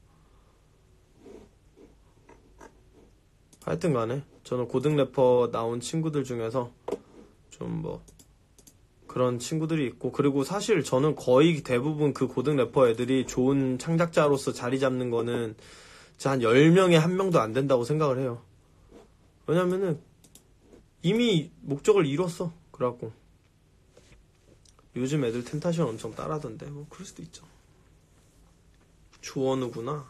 하여튼 간에 저는 고등 래퍼 나온 친구들 중에서 좀 뭐 그런 친구들이 있고, 그리고 사실 저는 거의 대부분 그 고등 래퍼 애들이 좋은 창작자로서 자리 잡는 거는 진짜 한 열 명에 한 명도 안 된다고 생각을 해요. 왜냐면은 이미 목적을 이뤘어. 그래갖고 요즘 애들 텐타션 엄청 따라던데 뭐 그럴 수도 있죠. 주원우구나.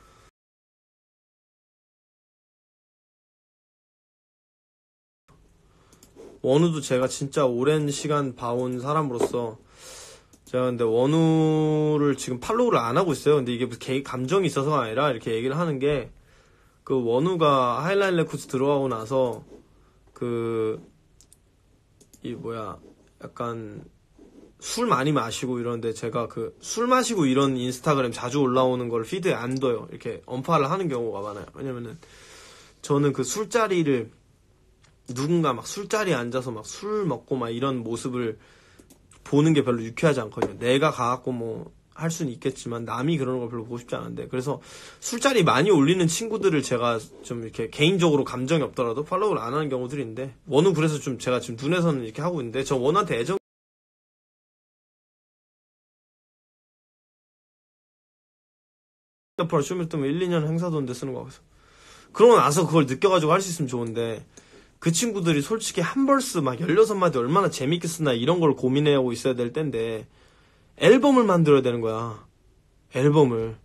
원우도 제가 진짜 오랜 시간 봐온 사람으로서 제가 근데 원우를 지금 팔로우를 안 하고 있어요. 근데 이게 무슨 개인 감정이 있어서가 아니라 이렇게 얘기를 하는 게, 그 원우가 하이라인 레코드 들어가고 나서 그 이 뭐야 약간 술 많이 마시고 이러는데, 제가 그 술 마시고 이런 인스타그램 자주 올라오는 걸 피드에 안 둬요. 이렇게 언팔을 하는 경우가 많아요. 왜냐면은 저는 그 술자리를, 누군가 막 술자리에 앉아서 막 술 먹고 막 이런 모습을 보는 게 별로 유쾌하지 않거든요. 내가 가갖고 뭐 할 수는 있겠지만 남이 그러는 걸 별로 보고 싶지 않은데, 그래서 술자리 많이 올리는 친구들을 제가 좀 이렇게 개인적으로 감정이 없더라도 팔로우를 안 하는 경우들이 있는데, 원우 그래서 좀 제가 지금 눈에서는 이렇게 하고 있는데, 저 원우한테 애정 벌써 좀 있으면 일, 이 년 행사 돈데 쓰는 거 같아서, 그러고 나서 그걸 느껴가지고 할 수 있으면 좋은데, 그 친구들이 솔직히 한 벌스 막 열여섯 마디 얼마나 재밌게 쓰나 이런 걸 고민해하고 있어야 될 텐데 앨범을 만들어야 되는 거야. 앨범을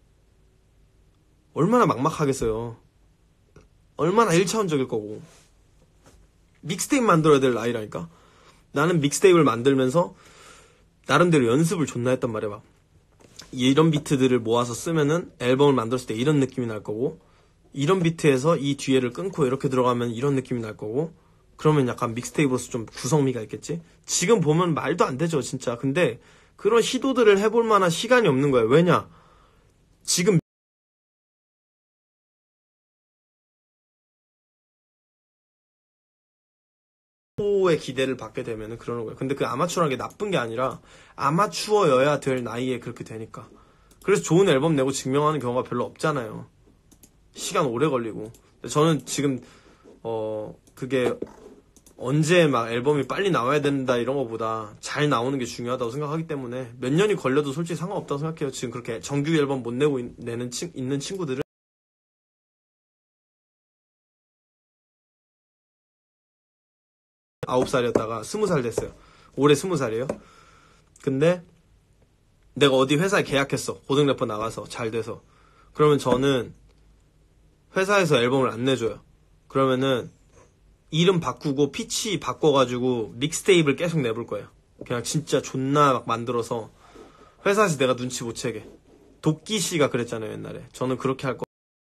얼마나 막막하겠어요. 얼마나 일차원적일 거고. 믹스테이프 만들어야 될 나이라니까. 나는 믹스테이프를 만들면서 나름대로 연습을 존나 했단 말이야. 막 이런 비트들을 모아서 쓰면은 앨범을 만들었을 때 이런 느낌이 날 거고, 이런 비트에서 이 뒤에를 끊고 이렇게 들어가면 이런 느낌이 날 거고, 그러면 약간 믹스테이프로서 좀 구성미가 있겠지? 지금 보면 말도 안 되죠, 진짜. 근데 그런 시도들을 해볼 만한 시간이 없는 거예요. 왜냐? 지금 의 기대를 받게 되면 그러는 거예요. 근데 그 아마추어라는 게 나쁜 게 아니라 아마추어여야 될 나이에 그렇게 되니까. 그래서 좋은 앨범 내고 증명하는 경우가 별로 없잖아요. 시간 오래 걸리고. 저는 지금 어 그게 언제 막 앨범이 빨리 나와야 된다 이런 거보다 잘 나오는 게 중요하다고 생각하기 때문에 몇 년이 걸려도 솔직히 상관없다고 생각해요. 지금 그렇게 정규 앨범 못 내고 있, 내는 친, 있는 친구들은 아홉 살이었다가 스무 살 됐어요. 올해 스무 살이에요. 근데 내가 어디 회사에 계약했어. 고등 래퍼 나가서 잘 돼서. 그러면 저는 회사에서 앨범을 안 내줘요. 그러면은 이름 바꾸고 피치 바꿔가지고 믹스테이프를 계속 내볼 거예요. 그냥 진짜 존나 막 만들어서 회사에서 내가 눈치 못 채게. 도끼 씨가 그랬잖아요, 옛날에. 저는 그렇게 할 거.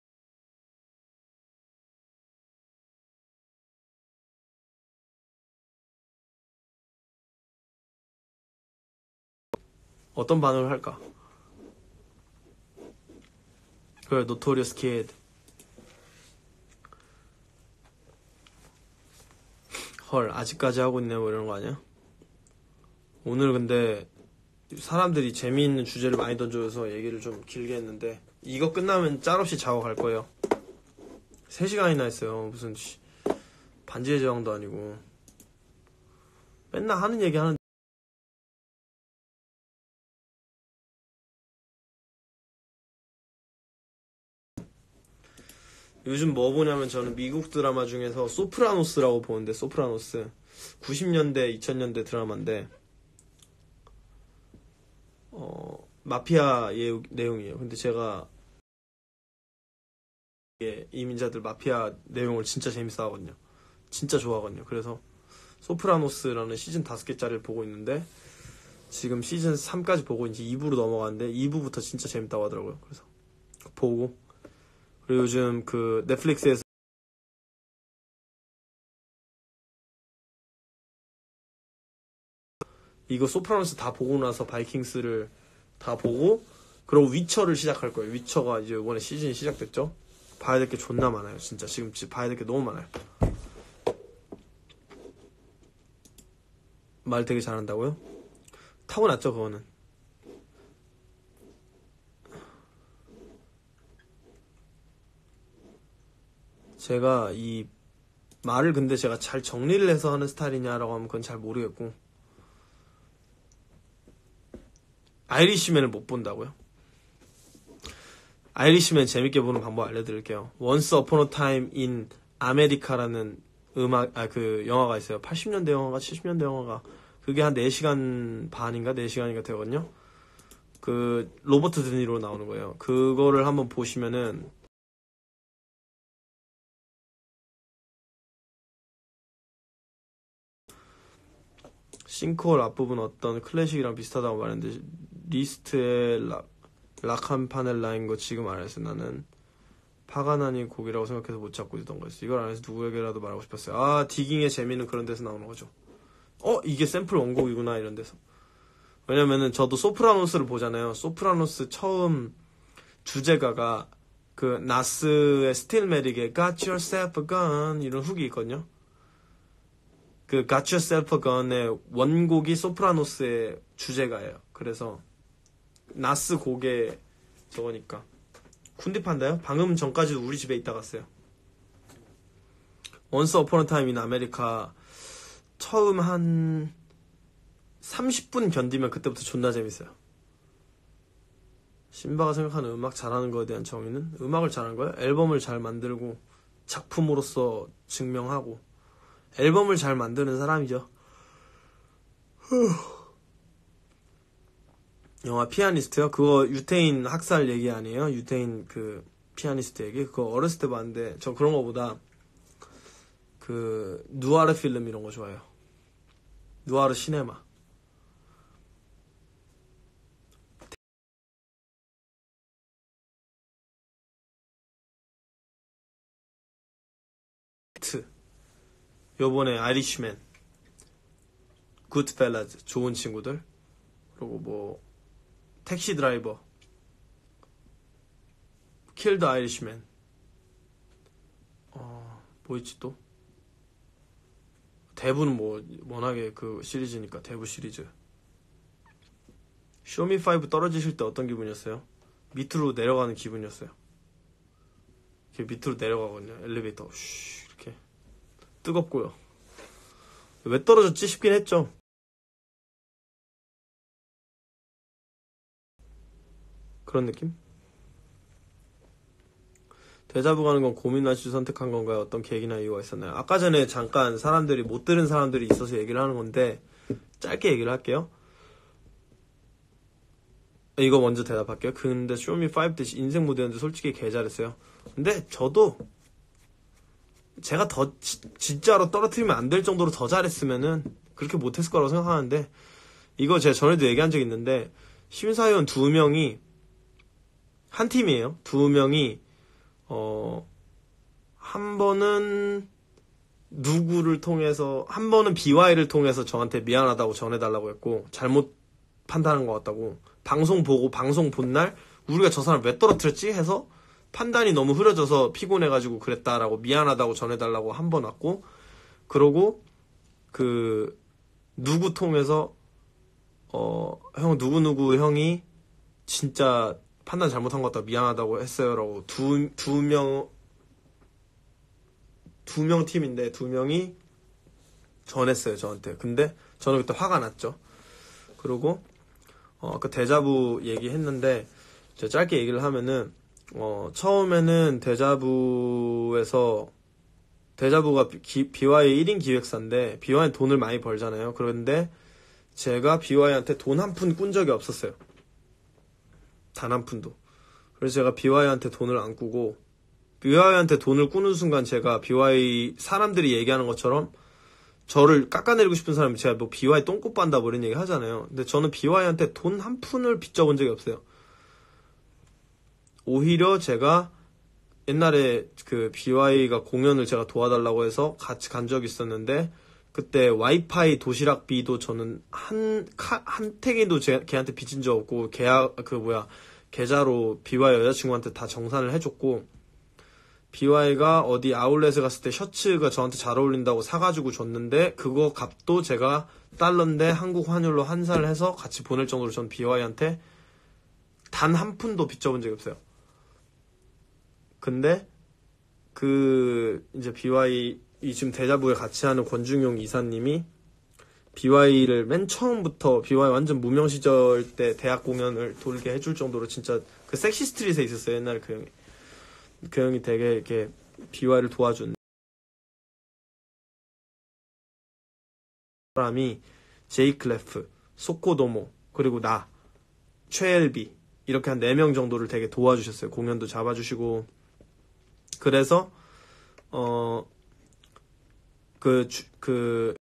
어떤 반응을 할까? 그래, 노토리어스 키드. 헐, 아직까지 하고 있네, 뭐 이런 거 아니야? 오늘 근데 사람들이 재미있는 주제를 많이 던져줘서 얘기를 좀 길게 했는데, 이거 끝나면 짤없이 자고 갈 거예요. 세 시간이나 했어요. 무슨 반지의 제왕도 아니고. 맨날 하는 얘기 하는. 요즘 뭐 보냐면 저는 미국 드라마 중에서 소프라노스라고 보는데, 소프라노스 구십 년대 이천 년대 드라마인데 어 마피아 예, 내용이에요. 근데 제가 예, 이민자들 마피아 내용을 진짜 재밌어 하거든요. 진짜 좋아하거든요. 그래서 소프라노스라는 시즌 다섯 개짜리를 보고 있는데, 지금 시즌 삼까지 보고 이제 이 부로 넘어가는데 이 부부터 진짜 재밌다고 하더라고요. 그래서 보고, 그리고 요즘 그 넷플릭스에서 이거 소프라노스 다 보고 나서 바이킹스를 다 보고, 그리고 위쳐를 시작할 거예요. 위쳐가 이제 이번에 시즌이 시작됐죠. 봐야 될 게 존나 많아요. 진짜 지금 봐야 될 게 너무 많아요. 말 되게 잘한다고요? 타고났죠, 그거는. 제가 이 말을 근데 제가 잘 정리를 해서 하는 스타일이냐라고 하면 그건 잘 모르겠고, 아이리시맨을 못 본다고요? 아이리시맨 재밌게 보는 방법 알려드릴게요. Once Upon a Time in America라는 음악, 아, 그 영화가 있어요. 팔십 년대 영화가, 칠십 년대 영화가. 그게 한 네 시간 반인가 네 시간인가 되거든요. 그 로버트 드니로 나오는 거예요. 그거를 한번 보시면은 싱크홀 앞부분 어떤 클래식이랑 비슷하다고 말했는데, 리스트에 락, 락한 판을 라인 거 지금 안 했어. 나는 파가나니 곡이라고 생각해서 못 찾고 있던 거였어. 이걸 안 해서 누구에게라도 말하고 싶었어요. 아, 디깅의 재미는 그런 데서 나오는 거죠. 어, 이게 샘플 원곡이구나, 이런 데서. 왜냐면은 저도 소프라노스를 보잖아요. 소프라노스 처음 주제가가 그 나스의 스틸 메릭의 Got Yourself a Gun 이런 훅이 있거든요. 그 Got Yourself a Gun의 원곡이 소프라노스의 주제가예요. 그래서 나스 곡의 저거니까. 쿤디판다요? 방금 전까지도 우리 집에 있다 갔어요. Once Upon a Time in America 처음 한 삼십 분 견디면 그때부터 존나 재밌어요. 신바가 생각하는 음악 잘하는 거에 대한 정의는? 음악을 잘하는 거예요? 앨범을 잘 만들고 작품으로서 증명하고 앨범을 잘 만드는 사람이죠. 영화 피아니스트요? 그거 유태인 학살 얘기 아니에요? 유태인 그 피아니스트 얘기? 그거 어렸을 때 봤는데 저 그런 거보다 그 누아르 필름 이런 거 좋아해요. 누아르 시네마. 요번에 아이리시맨, 굿펠라즈, 좋은 친구들, 그리고 뭐 택시 드라이버, 킬드 아이리시맨, 어, 뭐 있지 또? 대부는 뭐 워낙에 그 시리즈니까 대부 시리즈. 쇼미파이브 떨어지실 때 어떤 기분이었어요? 밑으로 내려가는 기분이었어요. 이렇게 밑으로 내려가거든요. 엘리베이터 쉬 이렇게 뜨겁고요. 왜 떨어졌지 싶긴 했죠. 그런 느낌? 데자부 가는 건 고민 없이 선택한 건가요? 어떤 계기나 이유가 있었나요? 아까 전에 잠깐 사람들이 못 들은 사람들이 있어서 얘기를 하는 건데 짧게 얘기를 할게요. 이거 먼저 대답할게요. 근데 쇼미파이브 때 인생 무대였는데 솔직히 개 잘했어요. 근데 저도 제가 더 지, 진짜로 떨어뜨리면 안 될 정도로 더 잘했으면은 그렇게 못했을 거라고 생각하는데, 이거 제가 전에도 얘기한 적이 있는데 심사위원 두 명이 한 팀이에요. 두 명이 어, 한 번은 누구를 통해서, 한 번은 비와이를 통해서 저한테 미안하다고 전해달라고 했고, 잘못 판단한 것 같다고, 방송 보고 방송 본 날 우리가 저 사람 왜 떨어뜨렸지 해서 판단이 너무 흐려져서 피곤해가지고 그랬다라고 미안하다고 전해달라고 한 번 왔고, 그러고 그 누구 통해서 어, 형 누구누구 형이 진짜 판단 잘못한 것 같다 미안하다고 했어요라고 두, 두 명, 두 명 팀인데 두 명이 전했어요, 저한테. 근데 저는 그때 화가 났죠. 그리고 어, 아까 데자부 얘기했는데 제가 짧게 얘기를 하면은 어, 처음에는 데자부에서 데자부가 비, 비와이 일 인 기획사인데 비와이 돈을 많이 벌잖아요. 그런데 제가 비와이한테 돈 한 푼 꾼 적이 없었어요. 단 한 푼도. 그래서 제가 비와이한테 돈을 안 꾸고, 비와이한테 돈을 꾸는 순간 제가 비와이 사람들이 얘기하는 것처럼 저를 깎아내리고 싶은 사람이 제가 뭐 비와이 똥꼬 빤다 뭐 이런 얘기 하잖아요. 근데 저는 비와이한테 돈 한 푼을 빚져본 적이 없어요. 오히려 제가 옛날에 그 비와이가 공연을 제가 도와달라고 해서 같이 간 적이 있었는데, 그때 와이파이 도시락비도 저는 한, 카, 한 택에도 제, 걔한테 빚진 적 없고, 계약, 그 뭐야, 계좌로 비와이 여자친구한테 다 정산을 해줬고, 비와이가 어디 아울렛에 갔을 때 셔츠가 저한테 잘 어울린다고 사가지고 줬는데 그거 값도 제가 달러인데 한국 환율로 환산을 해서 같이 보낼 정도로 전 비와이한테 단 한 푼도 빚져본 적이 없어요. 근데 그 이제 비와이 이 지금 데자부에 같이 하는 권중용 이사님이 비와이를 맨 처음부터 비와이 완전 무명 시절 때 대학 공연을 돌게 해줄 정도로 진짜 그 섹시 스트릿에 있었어요. 옛날에 그 형이. 그 형이 되게 이렇게 비와이를 도와준 사람이 제이 클래프, 소코도모, 그리고 나, 최엘비 이렇게 한 네 명 정도를 되게 도와주셨어요. 공연도 잡아주시고. 그래서 어 그 그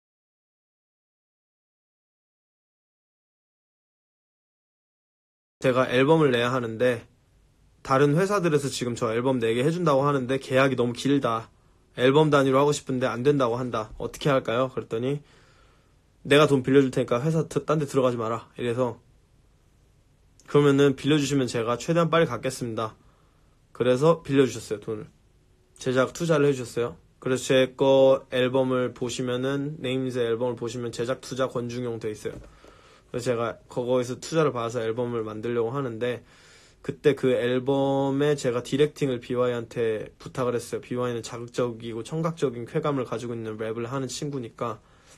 제가 앨범을 내야 하는데 다른 회사들에서 지금 저 앨범 내게 해준다고 하는데 계약이 너무 길다. 앨범 단위로 하고 싶은데 안 된다고 한다. 어떻게 할까요? 그랬더니 내가 돈 빌려줄 테니까 회사 딴 데 들어가지 마라. 이래서 그러면은 빌려주시면 제가 최대한 빨리 갚겠습니다. 그래서 빌려주셨어요. 돈을. 제작 투자를 해주셨어요. 그래서 제 거 앨범을 보시면은 네임즈 앨범을 보시면 제작 투자 권중용 돼 있어요. 그래서 제가 거기서 투자를 받아서 앨범을 만들려고 하는데 그때 그 앨범에 제가 디렉팅을 비와이한테 부탁을 했어요. 비와이는 자극적이고 청각적인 쾌감을 가지고 있는 랩을 하는 친구니까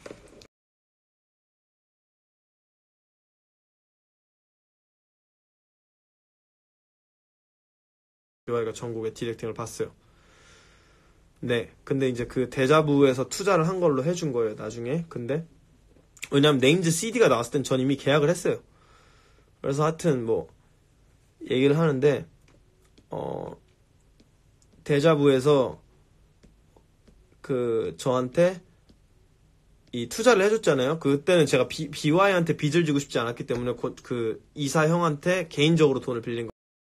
비와이가 전곡에 디렉팅을 봤어요. 네, 근데 이제 그 데자부에서 투자를 한 걸로 해준 거예요, 나중에. 근데 왜냐면 네임즈 씨디가 나왔을 땐 전 이미 계약을 했어요. 그래서 하여튼 뭐 얘기를 하는데 어 데자부에서 그 저한테 이 투자를 해줬잖아요. 그때는 제가 비, 비와이한테 빚을 지고 싶지 않았기 때문에 곧 그 이사 형한테 개인적으로 돈을 빌린 거.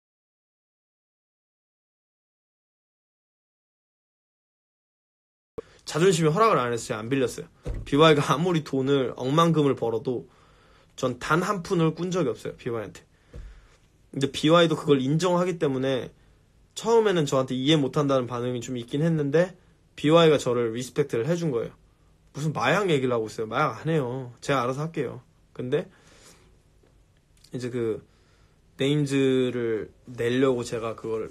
자존심이 허락을 안 해서 제가 안 빌렸어요. 비와이가 아무리 돈을 억만금을 벌어도 전 단 한 푼을 꾼 적이 없어요. 비와이한테. 근데 비와이도 그걸 인정하기 때문에 처음에는 저한테 이해 못한다는 반응이 좀 있긴 했는데 비와이가 저를 리스펙트를 해준 거예요. 무슨 마약 얘기를 하고 있어요. 마약 안 해요. 제가 알아서 할게요. 근데 이제 그 네임즈를 내려고 제가 그걸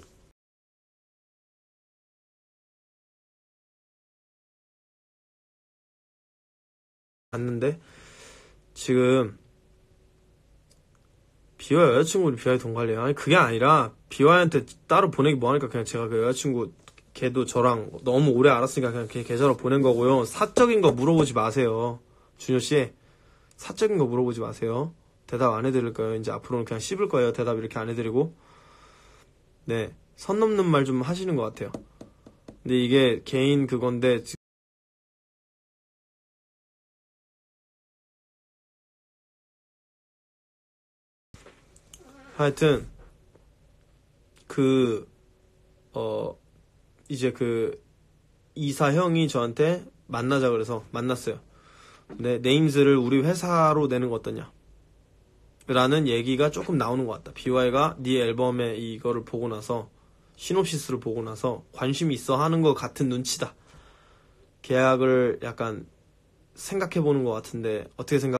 봤는데 지금 비와이 여자친구를 비와이 돈 관리해요. 아니 그게 아니라 비와이한테 따로 보내기 뭐하니까 그냥 제가 그 여자친구 걔도 저랑 너무 오래 알았으니까 그냥 걔 계좌로 보낸 거고요. 사적인 거 물어보지 마세요. 준효씨 사적인 거 물어보지 마세요. 대답 안 해드릴 거예요. 이제 앞으로는 그냥 씹을 거예요. 대답 이렇게 안 해드리고. 네, 선 넘는 말 좀 하시는 것 같아요. 근데 이게 개인 그건데 하여튼 그 어 이제 그 이사 형이 저한테 만나자 그래서 만났어요. 근데 네임즈를 우리 회사로 내는 거 어떠냐 라는 얘기가 조금 나오는 것 같다. 비와이가 네 앨범에 이거를 보고 나서 시놉시스를 보고 나서 관심이 있어 하는 것 같은 눈치다. 계약을 약간 생각해보는 것 같은데 어떻게 생각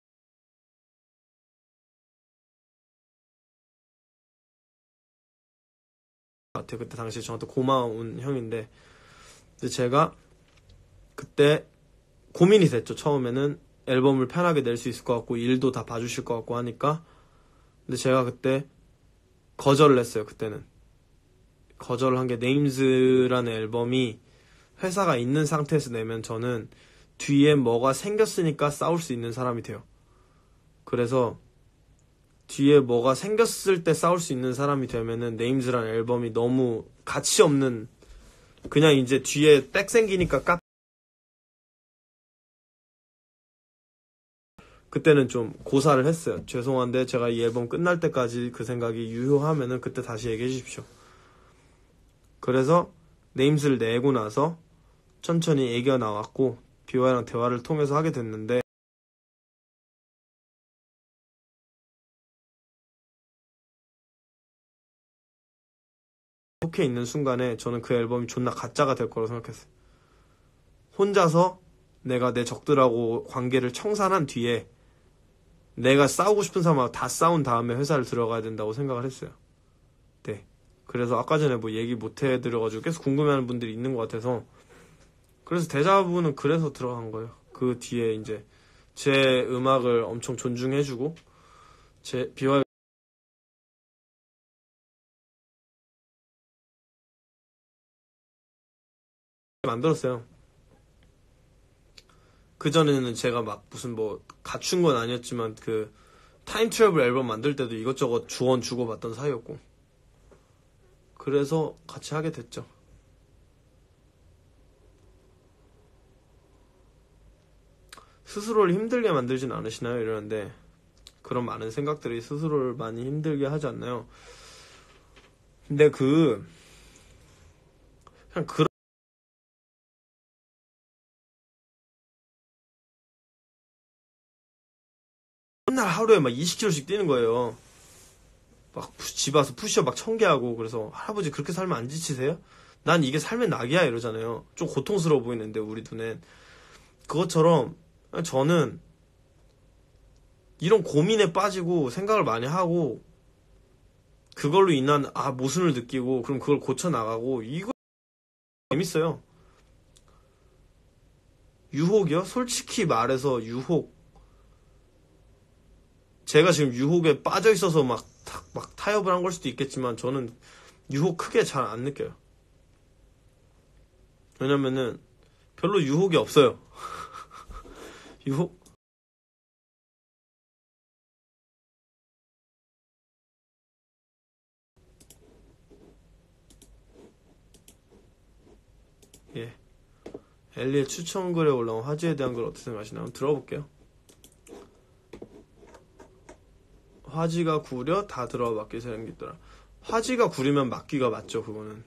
같아요. 그때 당시에 저한테 고마운 형인데 근데 제가 그때 고민이 됐죠. 처음에는 앨범을 편하게 낼 수 있을 것 같고 일도 다 봐주실 것 같고 하니까 근데 제가 그때 거절을 했어요. 그때는 거절을 한 게 네임즈라는 앨범이 회사가 있는 상태에서 내면 저는 뒤에 뭐가 생겼으니까 싸울 수 있는 사람이 돼요. 그래서 뒤에 뭐가 생겼을 때 싸울 수 있는 사람이 되면은 네임즈라는 앨범이 너무 가치 없는 그냥 이제 뒤에 백 생기니까 깝 그때는 좀 고사를 했어요. 죄송한데 제가 이 앨범 끝날 때까지 그 생각이 유효하면은 그때 다시 얘기해 주십시오. 그래서 네임즈를 내고 나서 천천히 얘기가 나왔고 비와이랑 대화를 통해서 하게 됐는데 그렇게 있는 순간에 저는 그 앨범이 존나 가짜가 될 거라고 생각했어요. 혼자서 내가 내 적들하고 관계를 청산한 뒤에 내가 싸우고 싶은 사람하고 다 싸운 다음에 회사를 들어가야 된다고 생각을 했어요. 네. 그래서 아까 전에 뭐 얘기 못 해드려가지고 계속 궁금해하는 분들이 있는 것 같아서 그래서 데자부는 그래서 들어간 거예요. 그 뒤에 이제 제 음악을 엄청 존중해주고 제 비와이 만들었어요. 그전에는 제가 막 무슨 뭐 갖춘 건 아니었지만 그 타임 트래블 앨범 만들 때도 이것저것 주원 주고받던 사이였고 그래서 같이 하게 됐죠. 스스로를 힘들게 만들진 않으시나요? 이러는데 그런 많은 생각들이 스스로를 많이 힘들게 하지 않나요? 근데 그 그냥 그런 날 하루에 막 이십 킬로그램씩 뛰는 거예요. 막 집 와서 푸시업 막 천 개 하고 그래서 할아버지 그렇게 살면 안 지치세요? 난 이게 삶의 낙이야 이러잖아요. 좀 고통스러워 보이는데 우리 눈엔 그것처럼 저는 이런 고민에 빠지고 생각을 많이 하고 그걸로 인한 아 모순을 느끼고 그럼 그걸 고쳐 나가고 이거 재밌어요. 유혹이요? 솔직히 말해서 유혹 제가 지금 유혹에 빠져 있어서 막, 타, 막 타협을 한 걸 수도 있겠지만 저는 유혹 크게 잘 안 느껴요. 왜냐면은 별로 유혹이 없어요. 유혹 예. 엘리의 추천글에 올라온 화지에 대한 걸 어떻게 생각하시나요? 한번 들어볼게요. 화지가 구려 다 들어와 맞기 생겼더라. 화지가 구리면 맞기가 맞죠. 그거는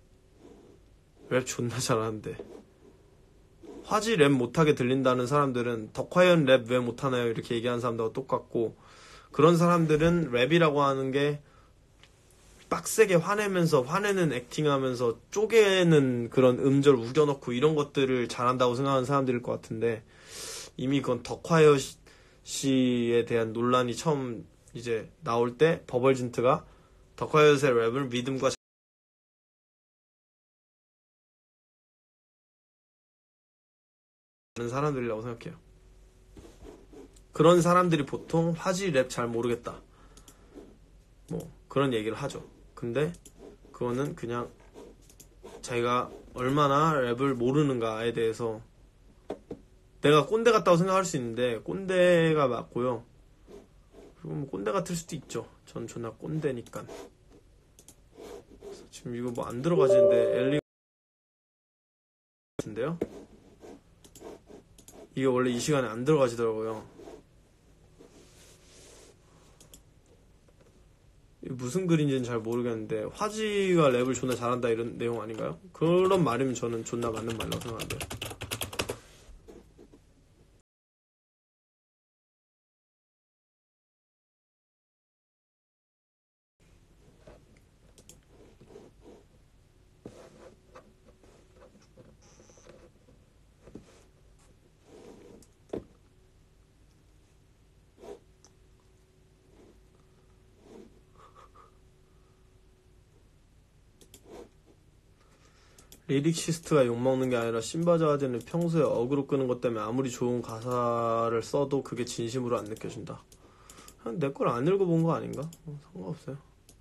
랩 존나 잘하는데 화지 랩 못하게 들린다는 사람들은 덕화연 랩 왜 못하나요? 이렇게 얘기하는 사람들하고 똑같고 그런 사람들은 랩이라고 하는 게 빡세게 화내면서 화내는 액팅하면서 쪼개는 그런 음절 우겨넣고 이런 것들을 잘한다고 생각하는 사람들일 것 같은데 이미 그건 덕화연 씨에 대한 논란이 처음 이제 나올 때 버벌진트가 덕화연의 랩을 믿음과 하는 사람들이라고 생각해요. 그런 사람들이 보통 화지 랩 잘 모르겠다 뭐 그런 얘기를 하죠. 근데 그거는 그냥 자기가 얼마나 랩을 모르는가에 대해서 내가 꼰대 같다고 생각할 수 있는데 꼰대가 맞고요. 그리고 뭐 꼰대 같을 수도 있죠. 전 존나 꼰대니까. 지금 이거 뭐 안 들어가지는데 엘리 같은데요? 이게 원래 이 시간에 안 들어가지더라고요. 무슨 글인지는 잘 모르겠는데 화지가 랩을 존나 잘한다 이런 내용 아닌가요? 그런 말이면 저는 존나 맞는 말이라고 생각하는데 리릭시스트가 욕먹는 게 아니라 신바자하드는 평소에 어그로 끄는 것 때문에 아무리 좋은 가사를 써도 그게 진심으로 안 느껴진다. 내 걸 안 읽어본 거 아닌가? 어, 상관없어요.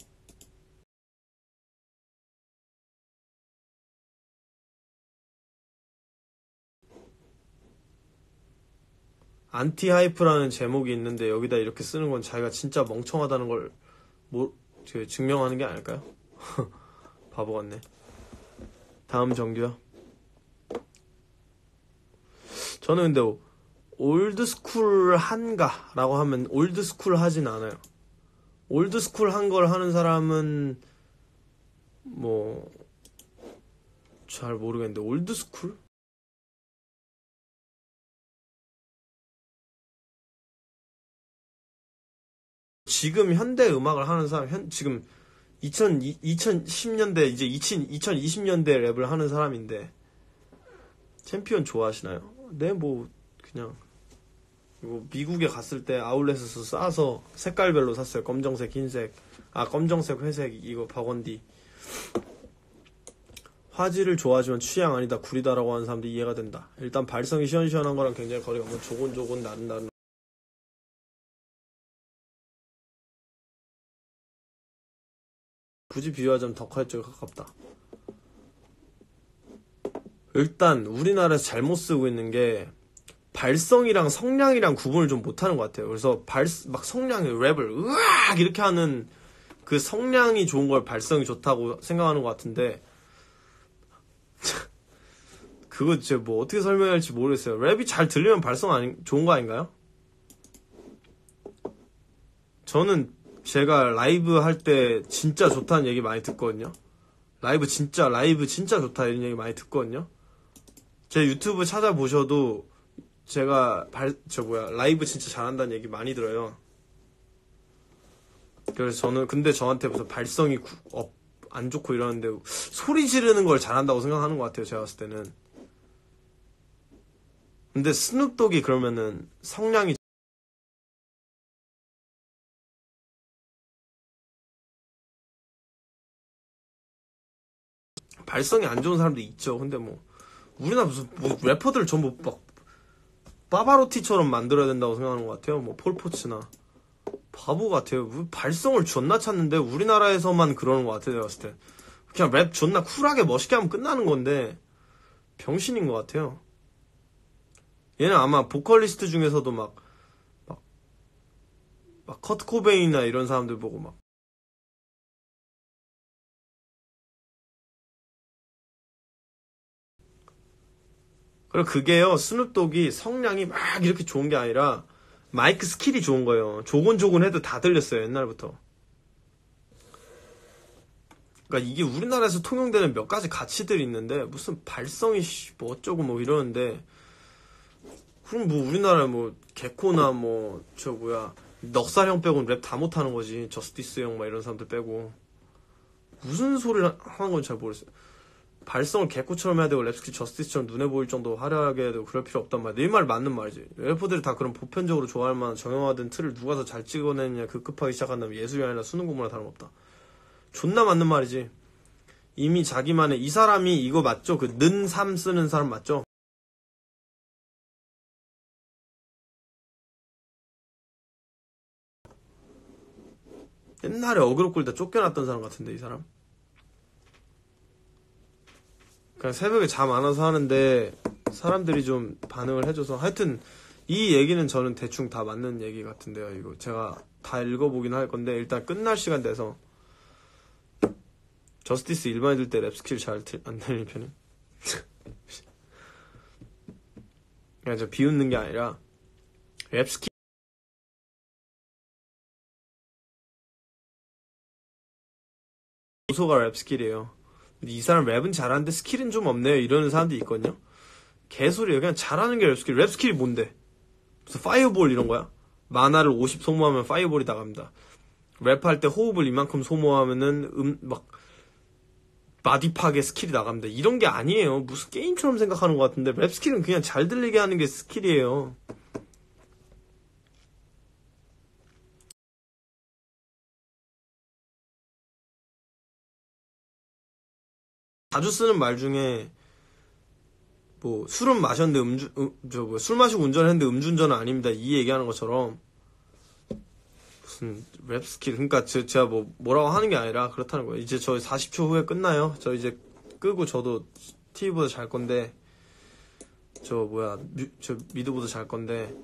안티하이프라는 제목이 있는데 여기다 이렇게 쓰는 건 자기가 진짜 멍청하다는 걸 뭐, 증명하는 게 아닐까요? 바보 같네. 다음 정규요. 저는 근데 올드스쿨 한가 라고 하면 올드스쿨 하진 않아요. 올드스쿨 한 걸 하는 사람은 뭐 잘 모르겠는데 올드스쿨? 지금 현대 음악을 하는 사람 현, 지금 이천십 년대 이제 이천이십 년대 랩을 하는 사람인데 챔피언 좋아하시나요? 네, 뭐 그냥 이거 미국에 갔을 때 아울렛에서 싸서 색깔별로 샀어요. 검정색, 흰색, 아 검정색, 회색 이거 버건디. 화질을 좋아하지만 취향 아니다, 구리다라고 하는 사람도 이해가 된다. 일단 발성이 시원시원한 거랑 굉장히 거리가 먼 조곤조곤 나른나른. 굳이 비유하자면 덕화 쪽에 가깝다. 일단 우리나라에서 잘못 쓰고 있는 게 발성이랑 성량이랑 구분을 좀 못하는 것 같아요. 그래서 발, 막 성량이 랩을 으악 이렇게 하는 그 성량이 좋은 걸 발성이 좋다고 생각하는 것 같은데 그거 진짜 뭐 어떻게 설명해야 할지 모르겠어요. 랩이 잘 들리면 발성 아니, 좋은 거 아닌가요? 저는 제가 라이브 할 때 진짜 좋다는 얘기 많이 듣거든요. 라이브 진짜 라이브 진짜 좋다 이런 얘기 많이 듣거든요. 제 유튜브 찾아보셔도 제가 발, 저 뭐야 라이브 진짜 잘한다는 얘기 많이 들어요. 그래서 저는 근데 저한테 무슨 발성이 구, 어, 안 좋고 이러는데 소리 지르는 걸 잘한다고 생각하는 것 같아요. 제가 봤을 때는. 근데 스눕독이 그러면은 성량이 발성이 안 좋은 사람도 있죠. 근데 뭐 우리나라 무슨 뭐 래퍼들 전부 막 파바로티처럼 만들어야 된다고 생각하는 것 같아요. 뭐 폴포츠나 바보 같아요. 발성을 존나 찾는데 우리나라에서만 그러는 것 같아요. 제가 봤을 때 그냥 랩 존나 쿨하게 멋있게 하면 끝나는 건데 병신인 것 같아요. 얘는 아마 보컬리스트 중에서도 막 막 막 커트 코베인이나 이런 사람들 보고 막 그리고 그게요, 스눕독이 성량이 막 이렇게 좋은 게 아니라 마이크 스킬이 좋은 거예요. 조곤조곤 해도 다 들렸어요, 옛날부터. 그러니까 이게 우리나라에서 통용되는 몇 가지 가치들이 있는데 무슨 발성이 뭐 어쩌고 뭐 이러는데 그럼 뭐 우리나라 뭐 개코나 뭐 저 뭐야 넉살 형 빼고는 랩 다 못하는 거지. 저스티스 형 막 이런 사람들 빼고 무슨 소리를 하는 건지 잘 모르겠어요. 발성을 개코처럼 해야 되고 랩스킬 저스티스처럼 눈에 보일 정도 화려하게 해야 되고 그럴 필요 없단 말이야. 내 말 맞는 말이지. 래퍼들이 다 그런 보편적으로 좋아할 만한 정형화된 틀을 누가 더 잘 찍어내느냐 급급하게 시작한다면 예술이 아니라 수능 공부나 다름없다. 존나 맞는 말이지. 이미 자기만의 이 사람이 이거 맞죠? 그 는 삼 쓰는 사람 맞죠? 옛날에 어그로 끌다 쫓겨났던 사람 같은데 이 사람? 그냥 새벽에 잠 안 와서 하는데 사람들이 좀 반응을 해줘서 하여튼 이 얘기는 저는 대충 다 맞는 얘기 같은데요. 이거 제가 다 읽어보긴 할 건데 일단 끝날 시간 돼서 저스티스 일반인들 때 랩 스킬 잘 안 들리는 편이 그냥 저 비웃는 게 아니라 랩 스킬 요소가 랩 스킬이에요. 근데 이 사람 랩은 잘하는데 스킬은 좀 없네요 이러는 사람들이 있거든요. 개소리예요. 그냥 잘하는 게 랩 스킬. 랩 스킬이 뭔데? 무슨 파이어볼 이런 거야? 만화를 오십 소모하면 파이어볼이 나갑니다. 랩할 때 호흡을 이만큼 소모하면은 음 막 바디 파괴 스킬이 나갑니다. 이런 게 아니에요. 무슨 게임처럼 생각하는 것 같은데 랩 스킬은 그냥 잘 들리게 하는 게 스킬이에요. 자주 쓰는 말 중에 뭐 술은 마셨는데 음주 음, 저 뭐 술 마시고 운전했는데 음주운전은 아닙니다. 이 얘기하는 것처럼 무슨 랩 스킬 그러니까 저, 제가 뭐 뭐라고 하는 게 아니라 그렇다는 거예요. 이제 저 사십 초 후에 끝나요. 저 이제 끄고 저도 티비보다 잘 건데 저 뭐야 뮤, 저 미드보다 잘 건데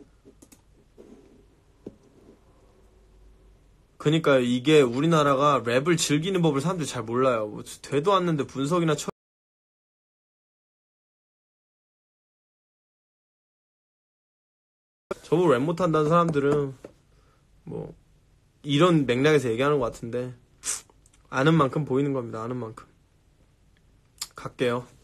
그니까 이게 우리나라가 랩을 즐기는 법을 사람들이 잘 몰라요. 뭐 되도 않는데 분석이나 처 저보고 랩 못한다는 사람들은 뭐 이런 맥락에서 얘기하는 것 같은데 아는 만큼 보이는 겁니다. 아는 만큼 갈게요.